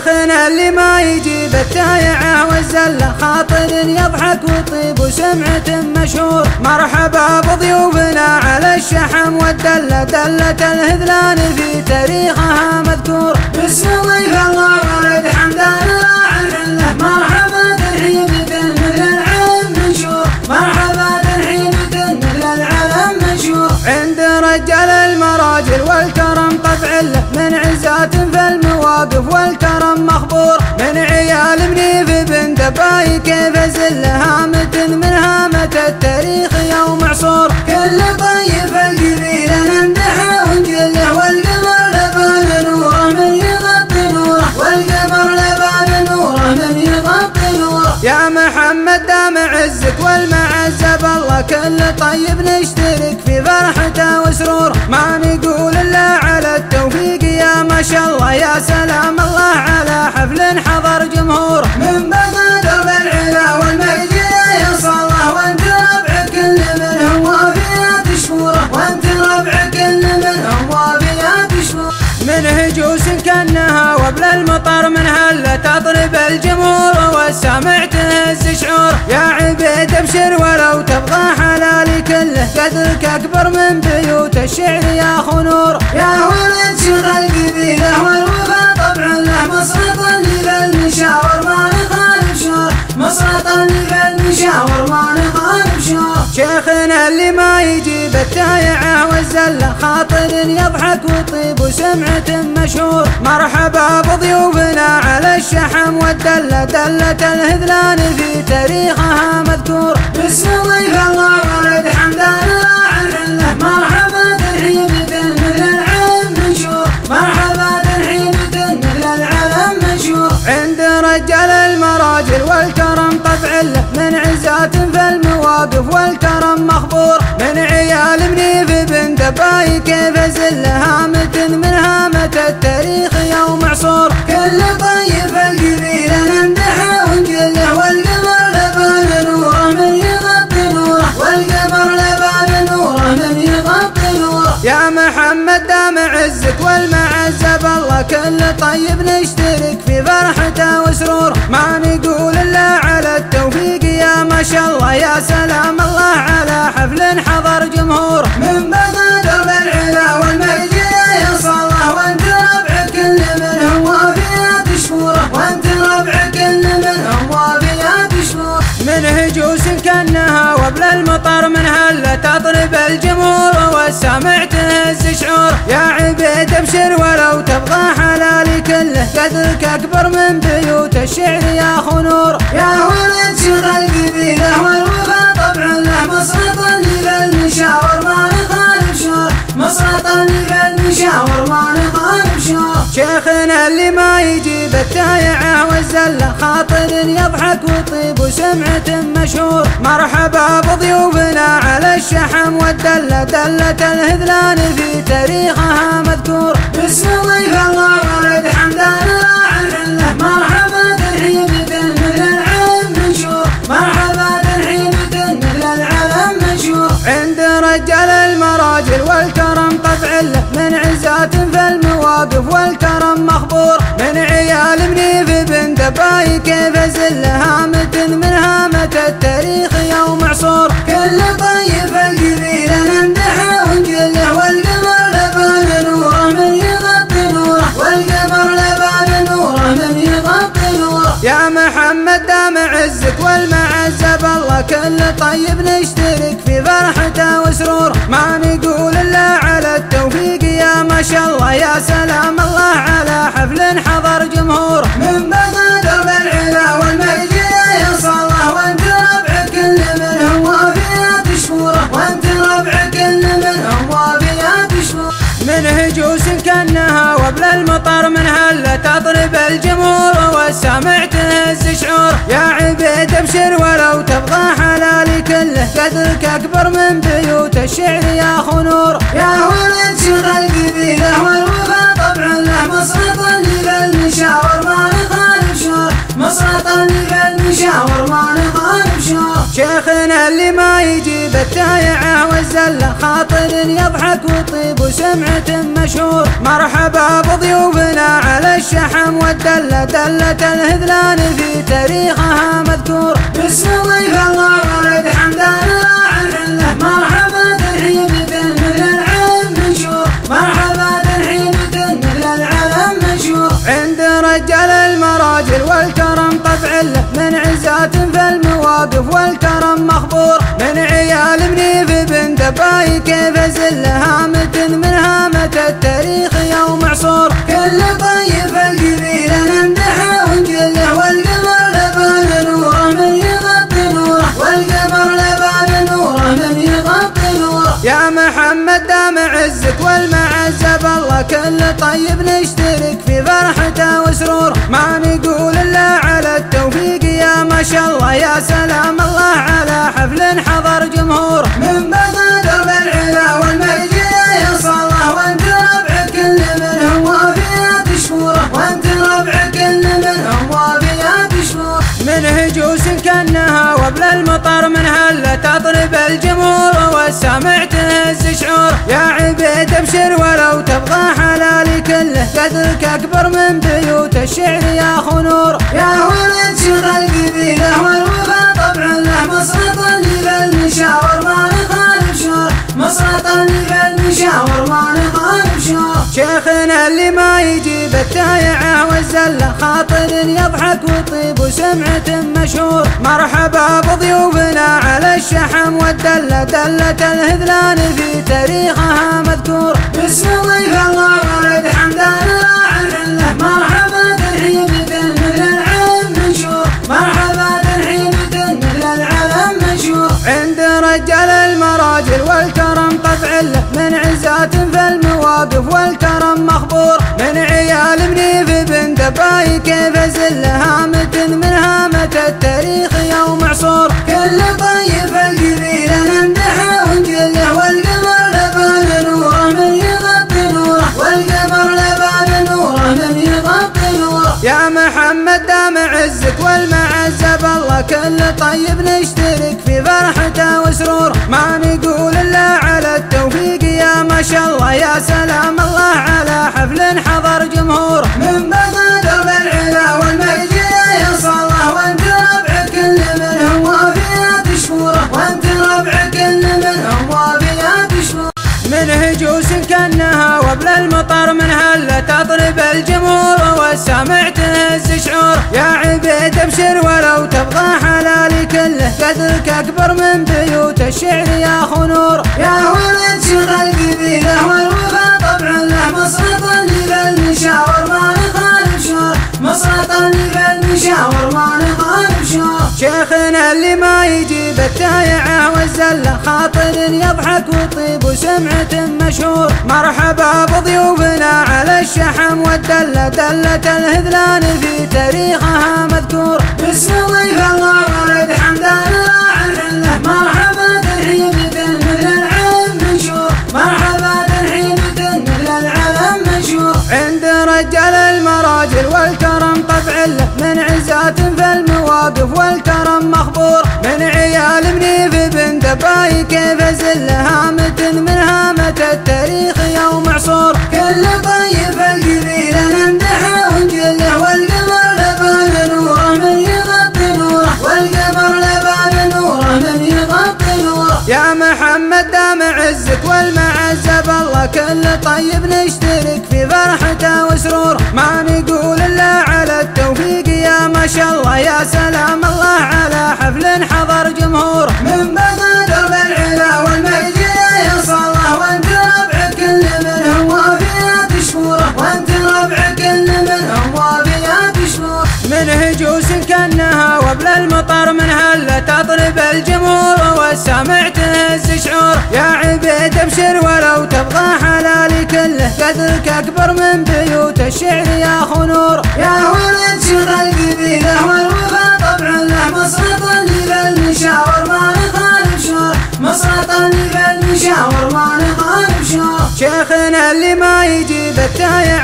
شيخنا اللي ما يجيب التايعه والزله، خاطر يضحك وطيب وسمعة مشهور. مرحبا بضيوفنا على الشحم والدله، دله الهذلان في تاريخها مذكور. باسم ضيف الله ولد حمدان راعي العله، مرحبا ترحيب مثل العلم منشور، مرحبا ترحيب مثل العلم منشور. عند رجال المراجل والكرم طبع له، من عزات في المواقف والكرم مخبور. من عيال منيف بن دباي كيف زله، هامة من هامة التاريخ يوم عصور. كل طيب القبيلة نمدحه ونجله، والقمر لبان نوره من يغطي نوره، والقمر لبان نوره من يغطي نوره. يا محمد دام عزك والمعزة بالله، كل طيب نشترك في فرحته وسرور. ما نقول الا على التوفيق يا ما شاء الله، يا سلام الله على حفل حضر جمهور. من بغداد بالعلا والمرجله يصله، وانت ربع كل منهم وافيات شكوره، وانت ربع كل منهم وافيات شكوره. من هجوس كانها وبل المطر، من هله تطرب الجمهور والسامع تهز شعور. يا عبيد ابشر ولو تبغى حلالي كله، قدرك اكبر من بيوت الشعر يا خنور. يا ولد شيخ القبيله والوفا طبع له، مسرط اللي بالمشاور ما نخالف شور، مسرط اللي بالمشاور ما نخالف شور. شيخنا اللي ما يجيب التايعه والزله، خاطر يضحك وطيب وسمعة مشهور. مرحبا بضيوفنا على الشحم والدله، دله الهذلان في تاريخها مذكور. باسم ضيف الله ولد حمدان راعي العله، مرحبا ترحيب مثل العلم منشور، مرحبا ترحيب مثل العلم منشور. عند رجال المراجل والكرم طبع له، من عزات في المواقف والكرم مخبور. من عيال منيف بن دباي كيف زله، هامة من هامة التاريخ يوم عصور. كل طيب القبيلة نمدحه ونجله، والقمر لبان نوره من يغطي نوره، والقمر لبان نوره من يغطي نوره. يا محمد دام عزك والمعزة بالله، كل طيب نشترك في فرحته وسرور. ما نقول الا على التوفيق يا ما شاء الله، يا سلام الله على حفل حضر جمهور. من بغداد بالعلا والمرجله يصله، وانت ربع كل منهم وافيات شكوره، وانت ربع كل منهم وافيات شكوره. من هجوس كانها وبل المطر، من هله تطرب الجمهور والسامع تهز شعور. يا عبيد ابشر ولو تبغى حلالي كله، قدرك اكبر من بيوت الشعر يا خنور. يا ولد شيخ القبيله والوفا طبع له، مسرط اللي بالمشاور ما نخالف شور، مسرط اللي بالمشاور ما نخالف شور. شيخنا اللي ما يجيب التايعه والزله، خاطر يضحك وطيب وسمعة مشهور. مرحبا بضيوفنا على الشحم والدله، دله الهذلان في تاريخها مذكور. باسم ضيف الله ولد حمدان راعي العله، مرحبا ترحيب مثل العلم منشور، مرحبا ترحيب مثل العلم منشور. عند رجال المراجل والكرم طبع له، من عزات في المواقف والكرم مخبور. من عيال منيف بن دباي كيف زله، هامة من هامة التاريخ يوم عصور. كل طيب القبيلة نمدحه ونجله، والقمر لبان نوره من يغطي نوره، والقمر لبان نوره من يغطي نوره. يا محمد دام عزك والمعزة بالله، كل طيب نشترك في فرحته وسرور. ما نقول الا على التوفيق يا ما شاء الله، يا سلام الله على حفل حضر جمهور. من بغداد بالعلا والمرجله يصله، وانت ربع كل منهم وافيات شكوره، وانت ربع كل منهم وافيات شكوره. من هجوس كانها وبل المطر، من هله تطرب الجمهور والسامع تهز شعور. يا عبيد ابشر ولو تبغى حلالي كله، قدرك اكبر من بيوت الشعر يا خنور. يا ولد شيخ القبيله والوفا طبع له، مسرط اللي بالمشاور ما نخالف شور، مسرط اللي بالمشاور ما نخالف شور. شيخنا اللي ما يجي يجيب التايعة والزلة، خاطر يضحك وطيب وسمعة مشهور. مرحبا بضيوفنا على الشحم والدلة، دلة الهذلان في تاريخها مذكور. باسم ضيف الله ولد حمدان راعي العلة، مرحبا ترحيبة مثل العلم منشور، مرحبا ترحيبة مثل العلم منشور. عند رجال المراجل والكرم طبع له، من عزات في المواقف والكرم مخبور. من عيال منيف بن دباي كيف زله، هامة من هامة التاريخ يوم عصور. كل طيب القبيلة نمدحه ونجله، والقمر لبان نوره من يغطي نوره، والقمر لبان نوره من يغطي نوره. يا محمد دام عزك والمعزة بالله، كل طيب نشترك في فرحته وسرور. ما نقول الا على التوفيق يا ما شاء الله، يا سلام الله على حفل حضر جمهور. من بغداد درب العلا والمرجية يا صلاح، وانت ربع كل منهم وافيات شكوره، وانت ربع كل منهم وافيات شكوره. من هجوس كانها وبل المطر، من هله تطرب الجمهور والسامع تهز شعور. يا عبيد ابشر ولو تبغى حلالي كله، قدرك اكبر من بيوت الشعر يا خنور. يا ولد شيخ القبيله والوفا طبع له، مسرط اللي بالمشاور ما نخالف شور، مسرط اللي بالمشاور ما نخالف شور. شيخنا اللي ما يجيب التايعة والزلة، خاطر يضحك وطيب وسمعة مشهور. مرحبا بضيوفنا على الشحم والدلة، دلة الهذلان في تاريخها مذكور. باسم ضيف الله ولد حمدان راعي العلة، مرحبا ترحيبة مثل العلم منشور، مرحبا ترحيبة مثل العلم منشور. عند رجال المراجل والكرم طبع له، من عزات في المواقف والكرم مخبور. من عيال منيف بن دباي كيف زله، هامة من هامة التاريخ يوم عصور. كل طيب القبيلة نمدحه ونجله، والقمر لبان نوره من يغطي نوره، والقمر لبان نوره من يغطي نوره. يا محمد دام عزك والمعزة بالله، كل طيب نشترك في فرحته وسرور. ما نقول الا على التوفيق يا ما شاء الله، يا سلام الله على حفل حضر جمهور. من بغداد درب العلا والمرجية يا صلاح، وانت ربع كل منهم وافيات شكوره، وانت ربع كل منهم وافيات شكوره. من هجوس كانها وبل المطر، من هله تطرب الجمهور والسامع تهز شعور. يا عبيد ابشر ولو تبغى حلالي كله، قدرك اكبر من بيوت الشعر يا خنور. يا ولد شيخ القبيله والوفا طبع له، مسرط اللي بالمشاور ما نخالف شور، مسرط اللي بالمشاور ما نخالف شور. شيخنا اللي ما يجيب التايعة والزلة، خاطر يضحك وطيب وسمعة مشهور. مرحبا بضيوفنا على الشحم والدلة، دلة الهذلان في تاريخها مذكور. باسم ضيف الله ولد حمدان راعي العلة، مرحبا ترحيبة مثل العلم منشور، مرحبا ترحيبة مثل العلم منشور. عند رجال المراجل والكرم طبع له، من عزات في المواقف والكرم مخبور. من عيال منيف بن دباي كيف زله، هامة من هامة التاريخ يوم عصور. كل طيب القبيلة نمدحه ونجله، والقمر لبان نوره من يغطي نوره، والقمر لبان نوره من يغطي نوره. يا محمد دام عزك والمعزة بالله، كل طيب نشترك في فرحته وسرور. ما نقول الا على التوفيق يا ما شاء الله، يا سلام الله على حفل حضر جمهور. من بغداد درب العلا والمرجية يا صلاح، وانت ربع كل منهم وافيات شكوره، وانت ربع كل منهم وافيات شكوره. من هجوس كانها وبل المطر، من هله تطرب الجمهور والسامع تهز شعور. يا عبيد ابشر ولو تبغى حلالي كله، قدرك اكبر من بيوت الشعر يا خنور. يا ولد شيخ القبيله والوفا طبع له، مسرط اللي بالمشاور ما نخالف شور، مسرط اللي بالمشاور ما نخالف شور. شيخنا اللي ما يجيب التايعة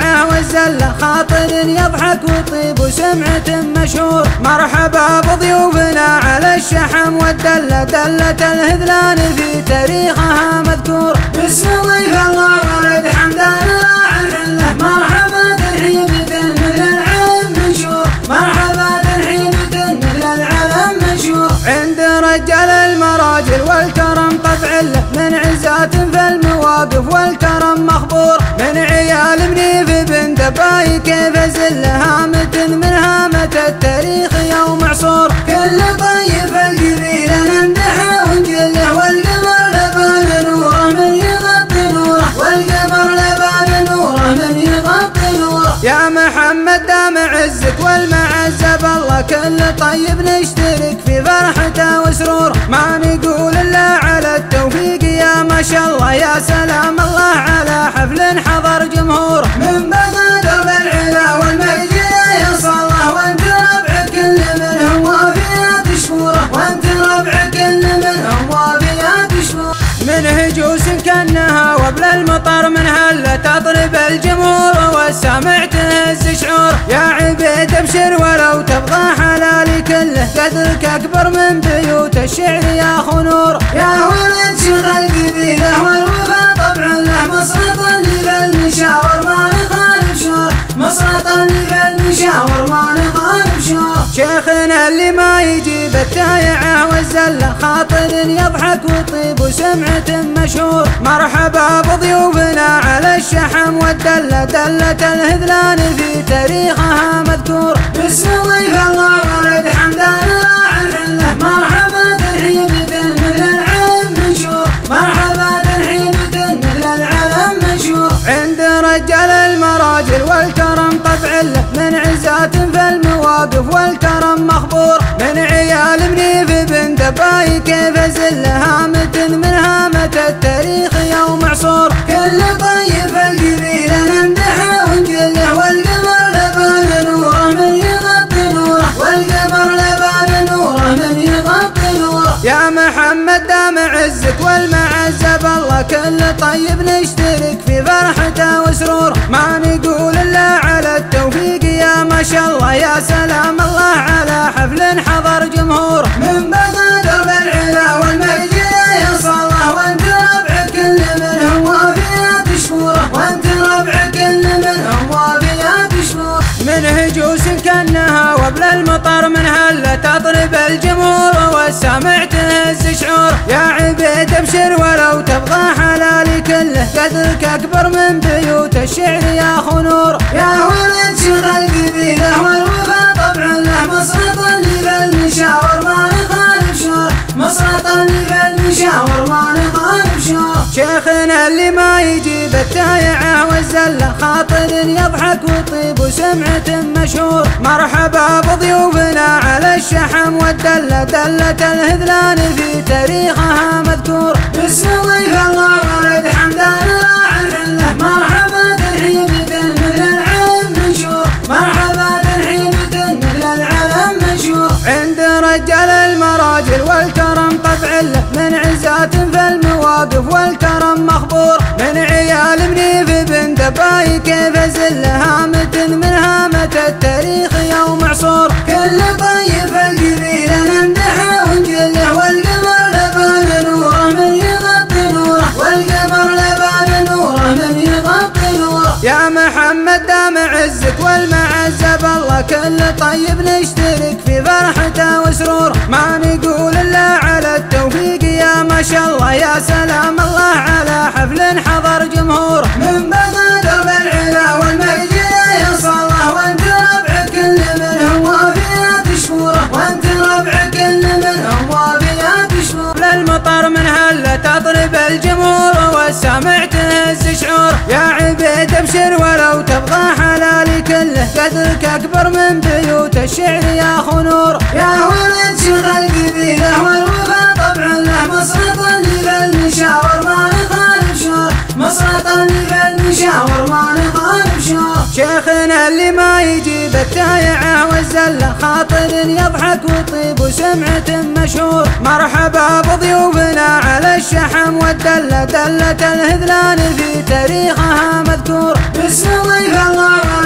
والزلة خاطر يضحك وطيب وسمعة مشهور. مرحبا بضيوفنا على الشحم والدلة، دلة الهذلان في تاريخها مذكور. باسم ضيف الله ولد حمدان راعي العله، مرحبا ترحيبة مثل العلم منشور، مرحبا ترحيبة مثل العلم منشور. عند رجال المراجل والكرم طبع له، من عزات في المواقف والكرم مخبور. من عيال منيف بن دباي كيف زله، هامة من هامة التاريخ يوم عصور. كل طيب القبيلة نمدحه ونجله، والقمر لبان نوره من يغطي نوره، والقمر لبان نوره من يغطي نوره. يا محمد دام عزك والمعزة بالله، كل طيب نشترك في فرحته وسرور. ما نقول الا على التوفيق يا ما شاء الله، يا سلام الله على حفل حضر جمهور. من بغداد بالعلا والمجد يا صلاح، وانت ربع كل منهم وافيات شكوره، وانت ربع كل منهم وافيات شكوره. من هجوس كانها وبل المطر، من هله تطرب الجمهور والسامع تهز شعور. يا عبيد ابشر ولو تبغى حلالي كله، قدرك اكبر من بيوت الشعر يا خنور. يا ولد شيخ القبيله والوفا طبع له، مسرط اللي بالمشاور ما نخالف شور، مسرط اللي بالمشاور ما نخالف شور. شيخنا اللي ما يجيب التايعه والزله، خاطر يضحك وطيب وسمعة مشهور. مرحبا بضيوفنا على الشحم والدلة، دلة الهذلان في تاريخها مذكور. باسم ضيف الله ولد حمدان راعي العله، مرحبا ترحيبة مثل العلم منشور، مرحبا ترحيبة مثل العلم منشور. عند رجال المراجل والكرم طبع له، من عزات في المواقف والكرم مخبور. من عيال منيف بن دباي كيف زله، هامة من هامة التاريخ يوم عصور. كل طيب القبيلة نمدحه ونجله، والقمر لبان نوره من يغطي نوره، والقمر لبان نوره من يغطي نوره. يا محمد دام عزك والمعزة بالله، كل طيب نشترك في فرحته وسرور. ما نقول الا على التوفيق يا ما شاء الله، يا سلام الله على حفل حضر جمهور. من بغداد بالعلا والمجد يا صلاح، وانت ربع كل منهم وافيات شكوره، وانت ربع كل منهم وافيات شكوره. من هجوس كانها وبل المطر، من هله تطرب الجمهور والسامع تهز شعور. يا عبيد ابشر ولو تبغى حلالي كله، قدرك اكبر من بيوت الشعر يا خنور. يا ولد شيخ القبيله والوفا طبع له، مسرط اللي بالمشاور ما نخالف شور، مسرط اللي بالمشاور ما نخالف شور. شيخنا اللي ما يجيب التايعه والزله، خاطر يضحك وطيب وسمعة مشهور. مرحبا بضيوفنا على الشحم والدلة، دلة الهذلان في تاريخها مذكور. باسم ضيف الله ولد حمدان راعي العله، مرحبا ترحيبة مثل العلم منشور، مرحبا ترحيبة مثل العلم منشور. عند رجال المراجل والكرم طبع له، من عزات في المواقف والكرم مخبور. من عيال منيف بن دباي كيف زله، هامة من هامة التاريخ يوم عصور. كل طيب القبيلة نمدحه ونجله، والقمر لبان نوره من يغطي نوره، والقمر لبان نوره من يغطي نوره. يا محمد دام عزك والمعزة بالله، كل طيب نشترك في فرحته وسرور. ما نقول الا على التوفيق يا ما شاء الله، يا سلام الله على حفل حضر جمهور. من بغداد بالعلا والمجد يا صلاح، وانت ربع كل منهم وافيات شكوره، وانت ربع كل منهم وافيات شكوره. للمطر من هله تطرب الجمهور والسامع تهز شعور. يا عبيد ابشر ولو تبغى حلالي كله، قدرك اكبر من بيوت الشعر يا خنور. يا ولد شيخ القبيله والوفا طبع له، مسرط اللي بالمشاور ما نخالف شور، مسرط اللي بالمشاور ما نخالف شور. شيخنا اللي ما يجيب التايعه والزله، خاطر يضحك وطيب وسمعة مشهور. مرحبا بضيوفنا على الشحم والدلة، دلة الهذلان في تاريخها مذكور. باسم ضيف الله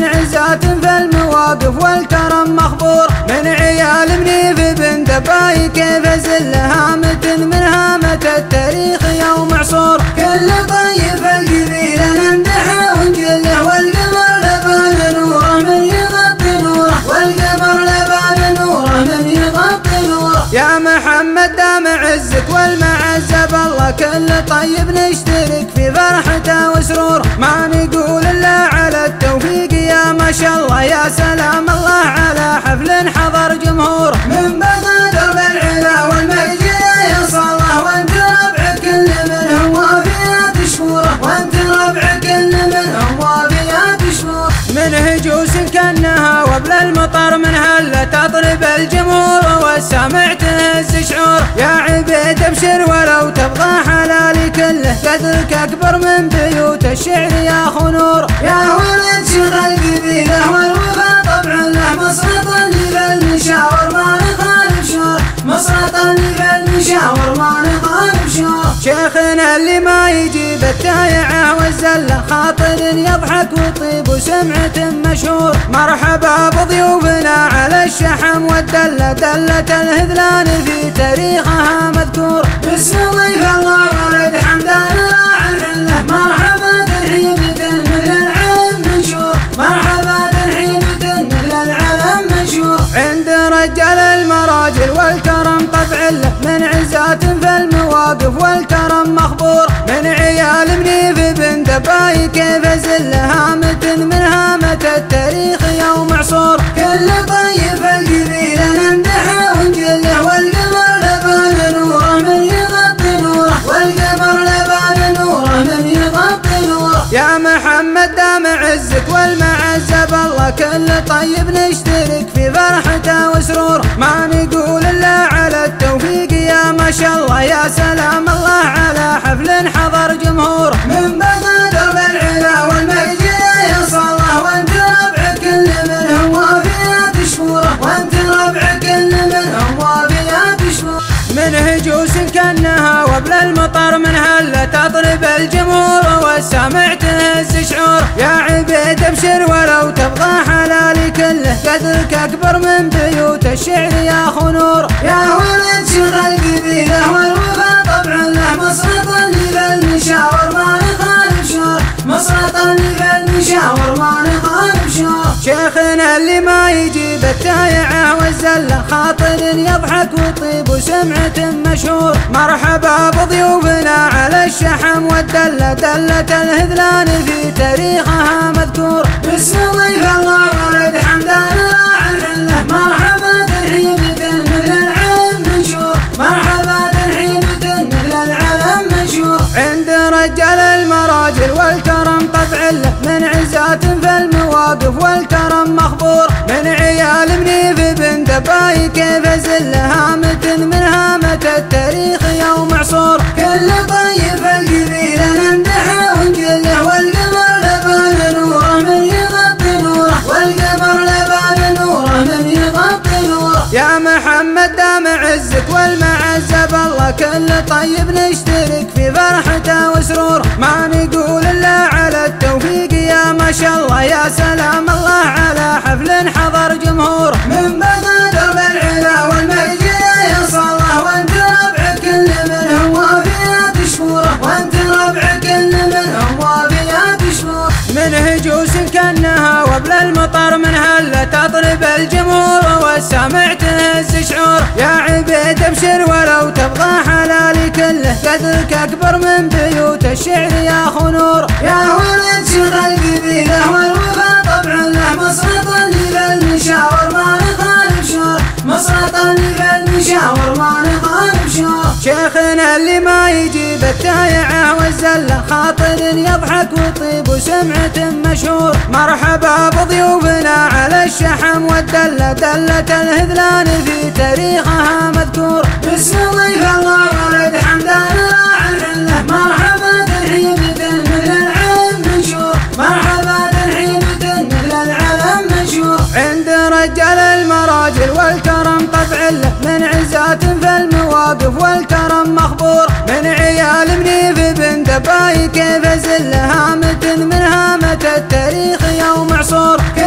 من عزات في المواقف والكرم مخبور، من عيال منيف بن دباي كيف زل هامة من هامة التاريخ يوم عصور، كل طيب القبيلة نمدحه ونجله والقمر لبان نوره من يغطي نوره، والقمر لبان نوره من يغطي نوره. يا محمد دام عزك والمعزة بالله كل طيب نشترك في فرحته وسرور، ما نقول الا على التوفيق يا ما شاء الله. يا سلام الله على حفل حضر جمهور، من بغداد بالعلا والمجد يصله، وانت ربع كل منهم وافيات شكوره، وانت ربع كل منهم وافيات شكوره. من هجوس كانها وبل المطر من هله تطرب الجمهور، والسامع تهز شعور. يا عبيد ابشر ولو تبغى حلالي كله، قدرك اكبر من بيوت الشعر يا خنور. يا ولد شيخ القبيله والوفا طبع له، مسرط اللي بالمشاور ما نخالف شور، مسرط اللي بالمشاور ما نخالف شور. شيخنا اللي ما يجيب التايعه والزله، خاطر يضحك وطيب وسمعة مشهور. مرحبا بضيوفنا على الشحم والدله، دله الهذلان في تاريخها مذكور. باسم ضيف الله ولد حمدان راعي العله، مرحبا ترحيبة مثل العلم منشور، مرحبا ترحيبة مثل العلم منشور. عند رجال المراجل والكرم طبع له، من عزات في المواقف والكرم مخبور، من عيال منيف بن دباي كيف زل هامة من هامة التاريخ يوم عصور، كل طيب القبيلة نمدحه ونجله والقمر لبان نوره من يغطي نوره، والقمر لبان نوره من يغطي نوره. يا محمد دام عزك والمعزة بالله كل طيب نشترك في فرحته وسرور، ما نقول الا على التوفيق يا ما شاء الله. يا سلام الله على حفل حضر جمهور، من بغداد بالعلا والمجد يصله، وانت ربع كل منهم وافيات شكوره، وانت ربع كل منهم وافيات شكوره. من هجوس كانها وبل المطر من هله تطرب الجمهور، والسامع تهز شعور. يا عبيد ابشر ولو تبغى حلالي كله، قدرك اكبر من بيوت الشعر يا خنور. يا ولد شيخ القبيله والوفا طبع له، مسرط اللي بالمشاور ما نخالف شور، مسرط اللي بالمشاور ما نخالف شور. شيخنا اللي ما يجيب التايعه والزله، خاطر يضحك وطيب وسمعة مشهور. مرحبا بضيوفنا على الشحم والدله، دله الهذلان في تاريخها مذكور. باسم ضيف الله ولد حمدان راعي العله، مرحبا ترحيبة مثل العلم منشور، مرحبا ترحيبة مثل العلم منشور. عند رجال المراجل والكرم طبع له، من عزات في المواقف والكرم مخبور، من عيال منيف بن دباي كيف زل هامة من هامة التاريخ يوم عصور، كل طيب القبيلة نمدحه ونجله والقمر لبان نوره من يغطي نوره، والقمر لبان نوره من يغطي نوره. يا محمد دام عزك والمعزة بالله كل طيب نشترك في فرحته وسرور، ما نقول الا على التوفيق يا ما شاء الله. يا سلام الله على حفل حضر جمهور، من بغداد بالعلا والمجد يصله، وانت ربع كل منهم وافيات شكوره، وانت ربع كل منهم وافيات شكوره. من هجوس كانها وبل المطر من هله تطرب الجمهور، والسامع تهز شعور. يا عبيد ابشر ولو تبغى حلالي كله، قدرك اكبر من بيوت الشعر يا خنور. يا ولد شيخ القبيله والوفا طبع له، مسرط اللي بالمشاور ما نخالف شور، مسرط اللي بالمشاور ما نخالف شور. شيخنا اللي ما يجيب التايعه والزله، خاطر يضحك وطيب وسمعة مشهور. مرحبا بضيوفنا على الشحم والدله، دله الهذلان في تاريخها مذكور. باسم ضيف الله ولد حمدان راعي العله، مرحبا ترحيبة مثل العلم منشور، مرحبا ترحيبة مثل العلم منشور. عند رجال المراجل والكرم طبع له، من عزات في المواقف والكرم مخبور، من عيال منيف بن دباي كيف زل هامة من هامة التاريخ يوم عصور.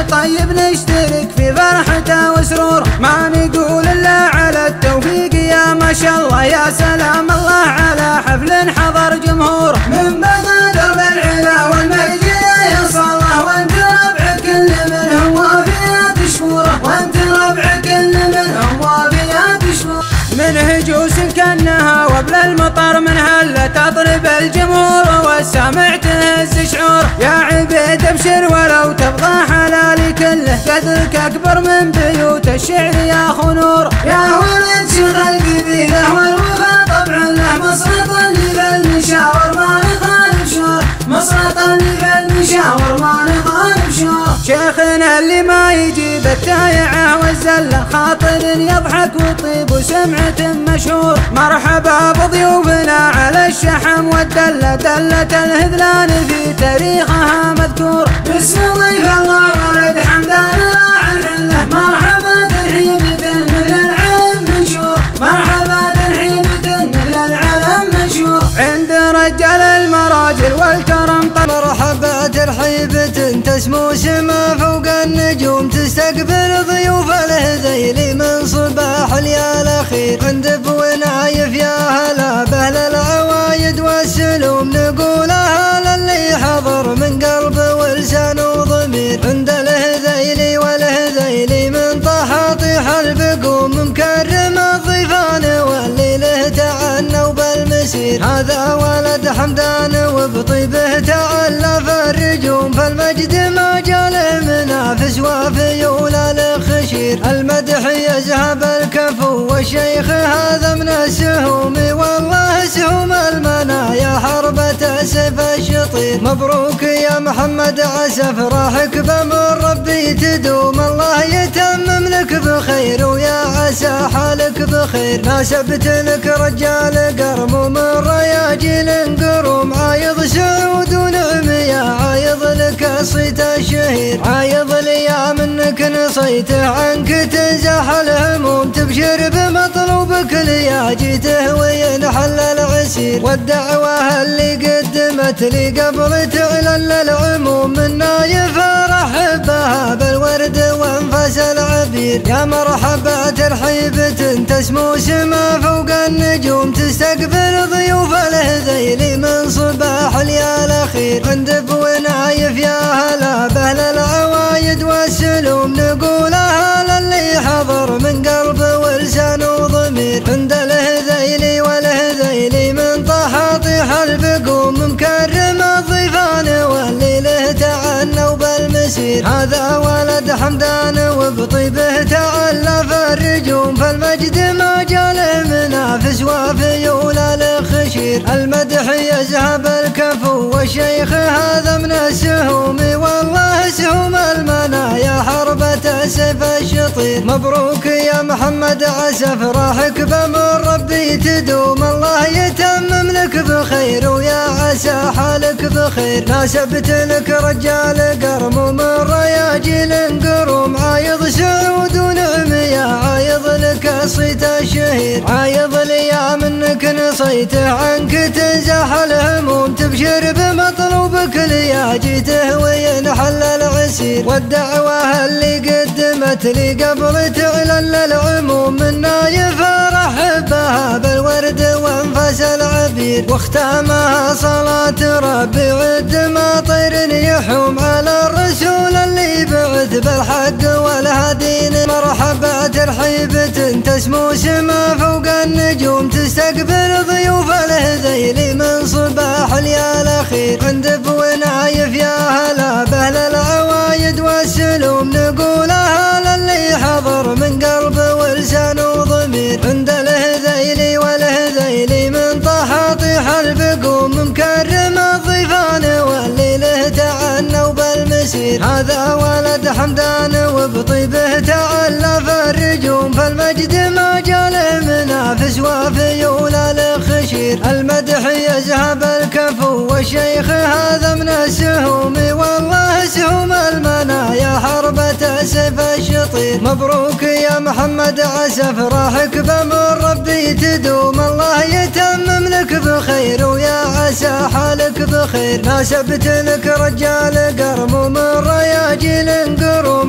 طيب نشترك في فرحته وسرور، ما نقول الا على التوفيق يا ما شاء الله. يا سلام الله على حفل حضر جمهور من بغداد العلا والمجد يا صلاح، وانت ربع كل منهم وافيات شكوره، وانت ربع كل منهم وافيات شكوره. من هجوس كانها وبل المطر من هله تضرب الجمهور، والسامع تهز شعور. يا عبيد ابشر ولو تبغى حلالي كله، قدرك اكبر من بيوت الشعر يا خنور. يا ولد شر القبيله والوفا طبع له، مصرط اللي بالمشاور ما نخالف شور، مصرط اللي بالمشاور ما نخالف شور. شيخنا اللي ما يجيب التايعه والزله، خاطر يضحك وطيب وسمعة مشهور. مرحبا بضيوفنا على الشحم والدله، دله الهذلان في تاريخها مذكور. باسم ضيف الله ولد حمدان راعي الحله، مرحبا ترحيبة مثل العلم منشور، مرحبا ترحيبة مثل العلم منشور. عند رجال المراجل والكرم مرحبا ترحيبة تسمو سما فوق النجوم، تستقبل ضيوف الهذيل من صباح اليا الاخير. عند بونايف يا هلا باهل العوايد والسلوم، نقولها للي حضر من قلب ولسان وضمير. عند الهذيل والهذيل من طحاطيح البقوم، مكرم الضيفان واللي له تعنوا بالمسير. هذا ولد حمدان وبطيبه تألف الرجوم، فالمجد ما جاله منافس وفي ولا الخشير. المدح يذهب الكفو والشيخ هذا من السهوم، والله سهوم المنايا حربة سيف الشطير. مبروك يا محمد عسى فرحك بمن ربي تدوم، الله يتمم لك بخير ويا عسى حالك بخير. ناسبت لك رجال قرم من رياجيل قروم، عايض سعود ونعم يا عايض لك صيت الشهير. عايض لي يا منك نصيته عنك تنزح الهموم، تبشر بمطلوبك ليا جيته وينحل العسير. والدعوة اللي قدمت لي قبل تعلن العموم، منا يفرح بها بالورد وانفاس العبير. يا مرحبا ترحيبة تسمو سما فوق النجوم، تستقبل ضيوف الهذيل من صباح اليا الاخير. عند بونايف يا هلا باهل العوايد والسلوم، نقولها للي حضر من قلب ولسان وضمير. عند الهذيل والهذيل من طحاطيح البقوم، مكرم الضيفان واللي له تعنوا بالمسير. هذا ولد حمدان وبطيبه تألف الرجوم، فالمجد ما جاله منافس وفي ولا الخشير. المدح يذهب الكفو والشيخ هذا من السهوم، والله سهوم المنايا حربة سيف الشطير. مبروك يا محمد عسى فرحك بمن ربي تدوم، الله يتمم لك بخير ويا عسى حالك بخير. حالك بخير. ناسبت لك رجال قرم من رياجيل قروم، عايض سعود ونعم يا عايض لك صيت الشهير. عايض لي يا منك نصيته عنك تنزح الهموم، تبشر بمطلوبك ليا جيته وينحل العسير. والدعوة اللي قدمت لي قبل تعلن العموم، منا يفرح بها بالورد وانفاس العبير. يا مرحبا ترحيبة تسمو سما فوق النجوم، عايض سعود ونعم يا عايض لك صيت الشهير. عايض لي يا منك نصيته عنك تنزح الهموم، تبشر بمطلوبك ليا جيته وينحل العسير. والدعوة اللي قدمت لي قبل تعلن العموم، منا يفرح بها بالورد وانفاس العبير. واختامها صلاة ربي عد ما طير يحوم على الرسول اللي بعث بالحق والهدين. مرحبا ترحيبة تسمو سما فوق النجوم، تستقبل ضيوف الهذيل من صباح اليا الاخير. عند بونايف يا هلا باهل العوايد والسلوم، نقولها للي حضر من قلب ولسان وضمير. عند الهذيل والهذيل من طحاطيح البقوم، مكرم الضيفان واللي له تعنوا بالمسير. هذا ولد حمدان وبطيبه تألف الرجوم، فالمجد ما جاله منافس وفي ولا الخشير. المدح يذهب الكفو والشيخ هذا من السهوم، والله سهوم المنايا حربة سيف الشطير. مبروك يا محمد عسى فرحك بمن ربي تدوم، الله يتمم لك بخير ويا عسى حالك بخير. ناسبت لك رجال قرم من رياجيل قروم،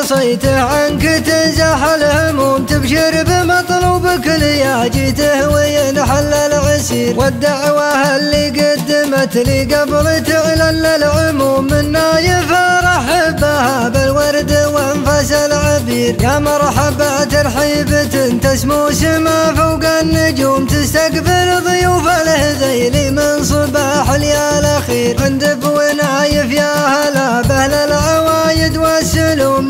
نصيته عنك تنزح الهموم، تبشر بمطلوبك ليا جيته وينحل العسير، والدعوة اللي قدمت لي قبل تعلن العموم، منا يفرح بها بالورد وانفاس العبير، يا مرحبا ترحيبة تسمو سما فوق النجوم، تستقبل ضيوف الهذيل من صباح اليا الاخير، عند بونايف يا هلا باهل العوايد والسلوم،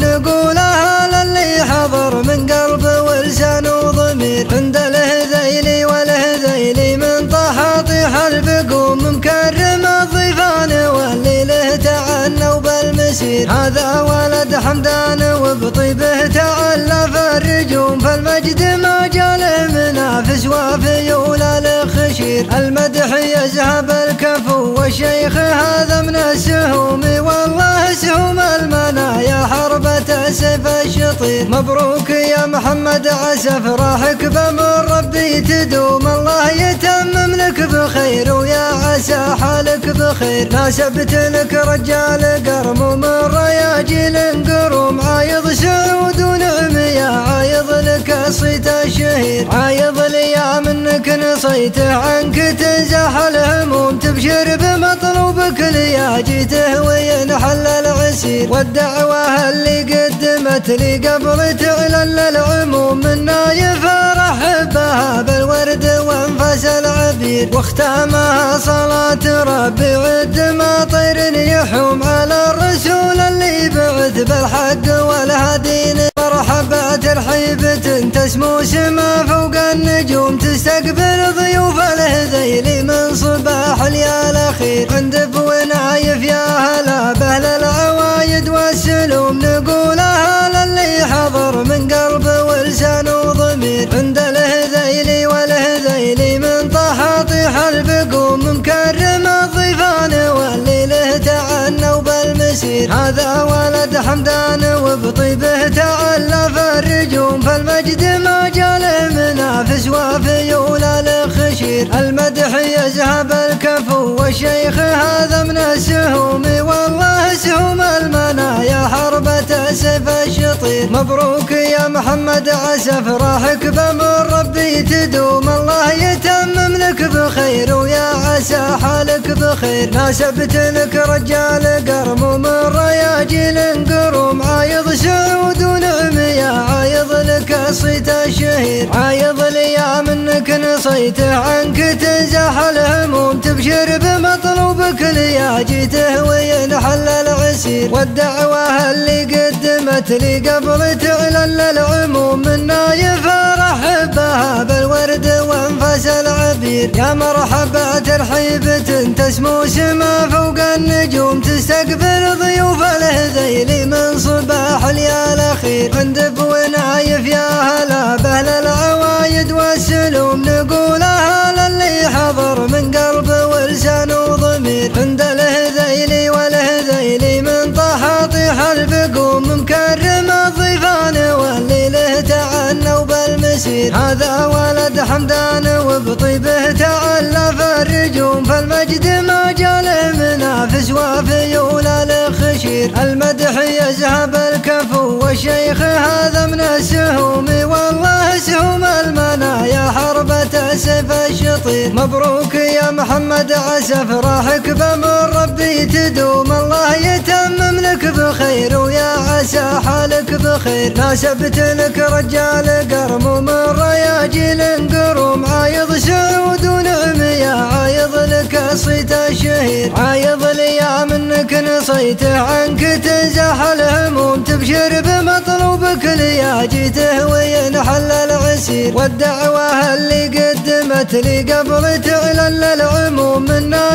نقولها للي حضر من قلب ولسان وضمير، عند الهذيل والهذيل من طه طيح البقوم، مكرم الضيفان واللي له تعنوا بالمسير، هذا ولد حمدان وبطيبه تألف الرجوم، فالمجد ما جاله منافس وفي ولا الخشير، المدح يذهب الكفو والشيخ هذا من السهوم، والله سهوم المنايا حربة سيف الشطير، مبروك يا محمد عسى افراحك بمن ربي تدوم، الله يتمم لك بخير ويا عسى حالك بخير، ناسبت لك رجال قرموم الرياجيل قروم، عايض سعود ونعم يا عايض لك الصيت الشهير، عايض لي يا منك نصيته عنك تنزح الهموم، تبشر بمطلوبك ليا جيته وينحل العسير، والدعوة اللي قدمت لي قبل تعلن العموم، منا يفرح بها بالورد وانفاس العبير، واختامها صلاة ربي عد ما طير يحوم على الرسول اللي بعث بالحق والهدين، مرحبا ترحيبة تسمو سما فوق النجوم، تستقبل ضيوف الهذيل من صباح اليا الاخير، عند بونايف يا هلا باهل العوايد والسلوم، نقولها للي حضر من قلب ولسان وضمير، عند الهذيل والهذيل من طه طيح البقوم، مكرم الضيفان واللي له تعنوا بالمسير، هذا ولد حمدان وبطيبه تألف الرجوم، فالمجد ما جاله منافس وفي ولا الخشير، المدح يذهب الكفو والشيخ هذا من السهوم، والله سهوم المنايا حربة سيف الشطير، مبروك يا محمد عسى افراحك بمن ربي تدوم، الله يتمم لك بخير ويا عسى حالك بخير، ناسبت لك رجال قرموم الرياجيل قروم، عايض سعود ونعم يا عايض لك الصيت الشهير، عايض لي يا منك نصيته عنك تنزح الهموم، تبشر بمطلوبك ليا جيته وينحل العسير، والدعوة اللي قدمت لي قبل تعلن العموم، منا يفرح بها بالورد وانفاس العبير، يا مرحبا ترحيبة تسمو سما فوق النجوم، تستقبل ضيوف الهذيل من صباح اليا الاخير، عند بونايف يا هلا باهل العوايد والسلوم، نقولها للي حضر من قلب ولسان وضمير، عند الهذيل والهذيل من طه طيح البقوم، مكرم الضيفان واللي له تعنوا بالمسير، هذا ولد حمدان وبطيبه تألف الرجوم، فالمجد ما جاله منافس وفي ولا الخشير، المدح يذهب الكفو والشيخ هذا من السهوم، والله سهوم المنايا حربة سيف الشطير، مبروك يا محمد عسى افراحك بمن ربي تدوم، الله يتمم لك بخير ويا عسى حالك بخير، ناسبت لك رجال قرموم الرياجيل قروم، عايض سعود ونعم يا عايض لك الصيت الشهير، عايض لي يا منك نصيته عنك تنزح الهموم، تبشر بمطلوبك ليا جيته وينحل العسير، والدعوة اللي قدمت لي قبل تعلن العموم، منا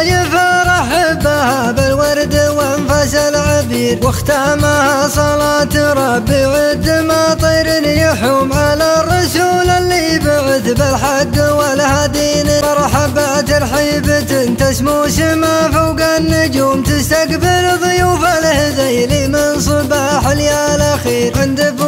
يفرح بها بالورد وانفاس العبير، واختامها صلاة ربي عد ما طير يحوم على الرسول اللي بعث بالحق والهدين، مرحبا ترحيبة تسمو سما فوق النجوم، تستقبل ضيوف الهذيل من صباح اليا الاخير، عند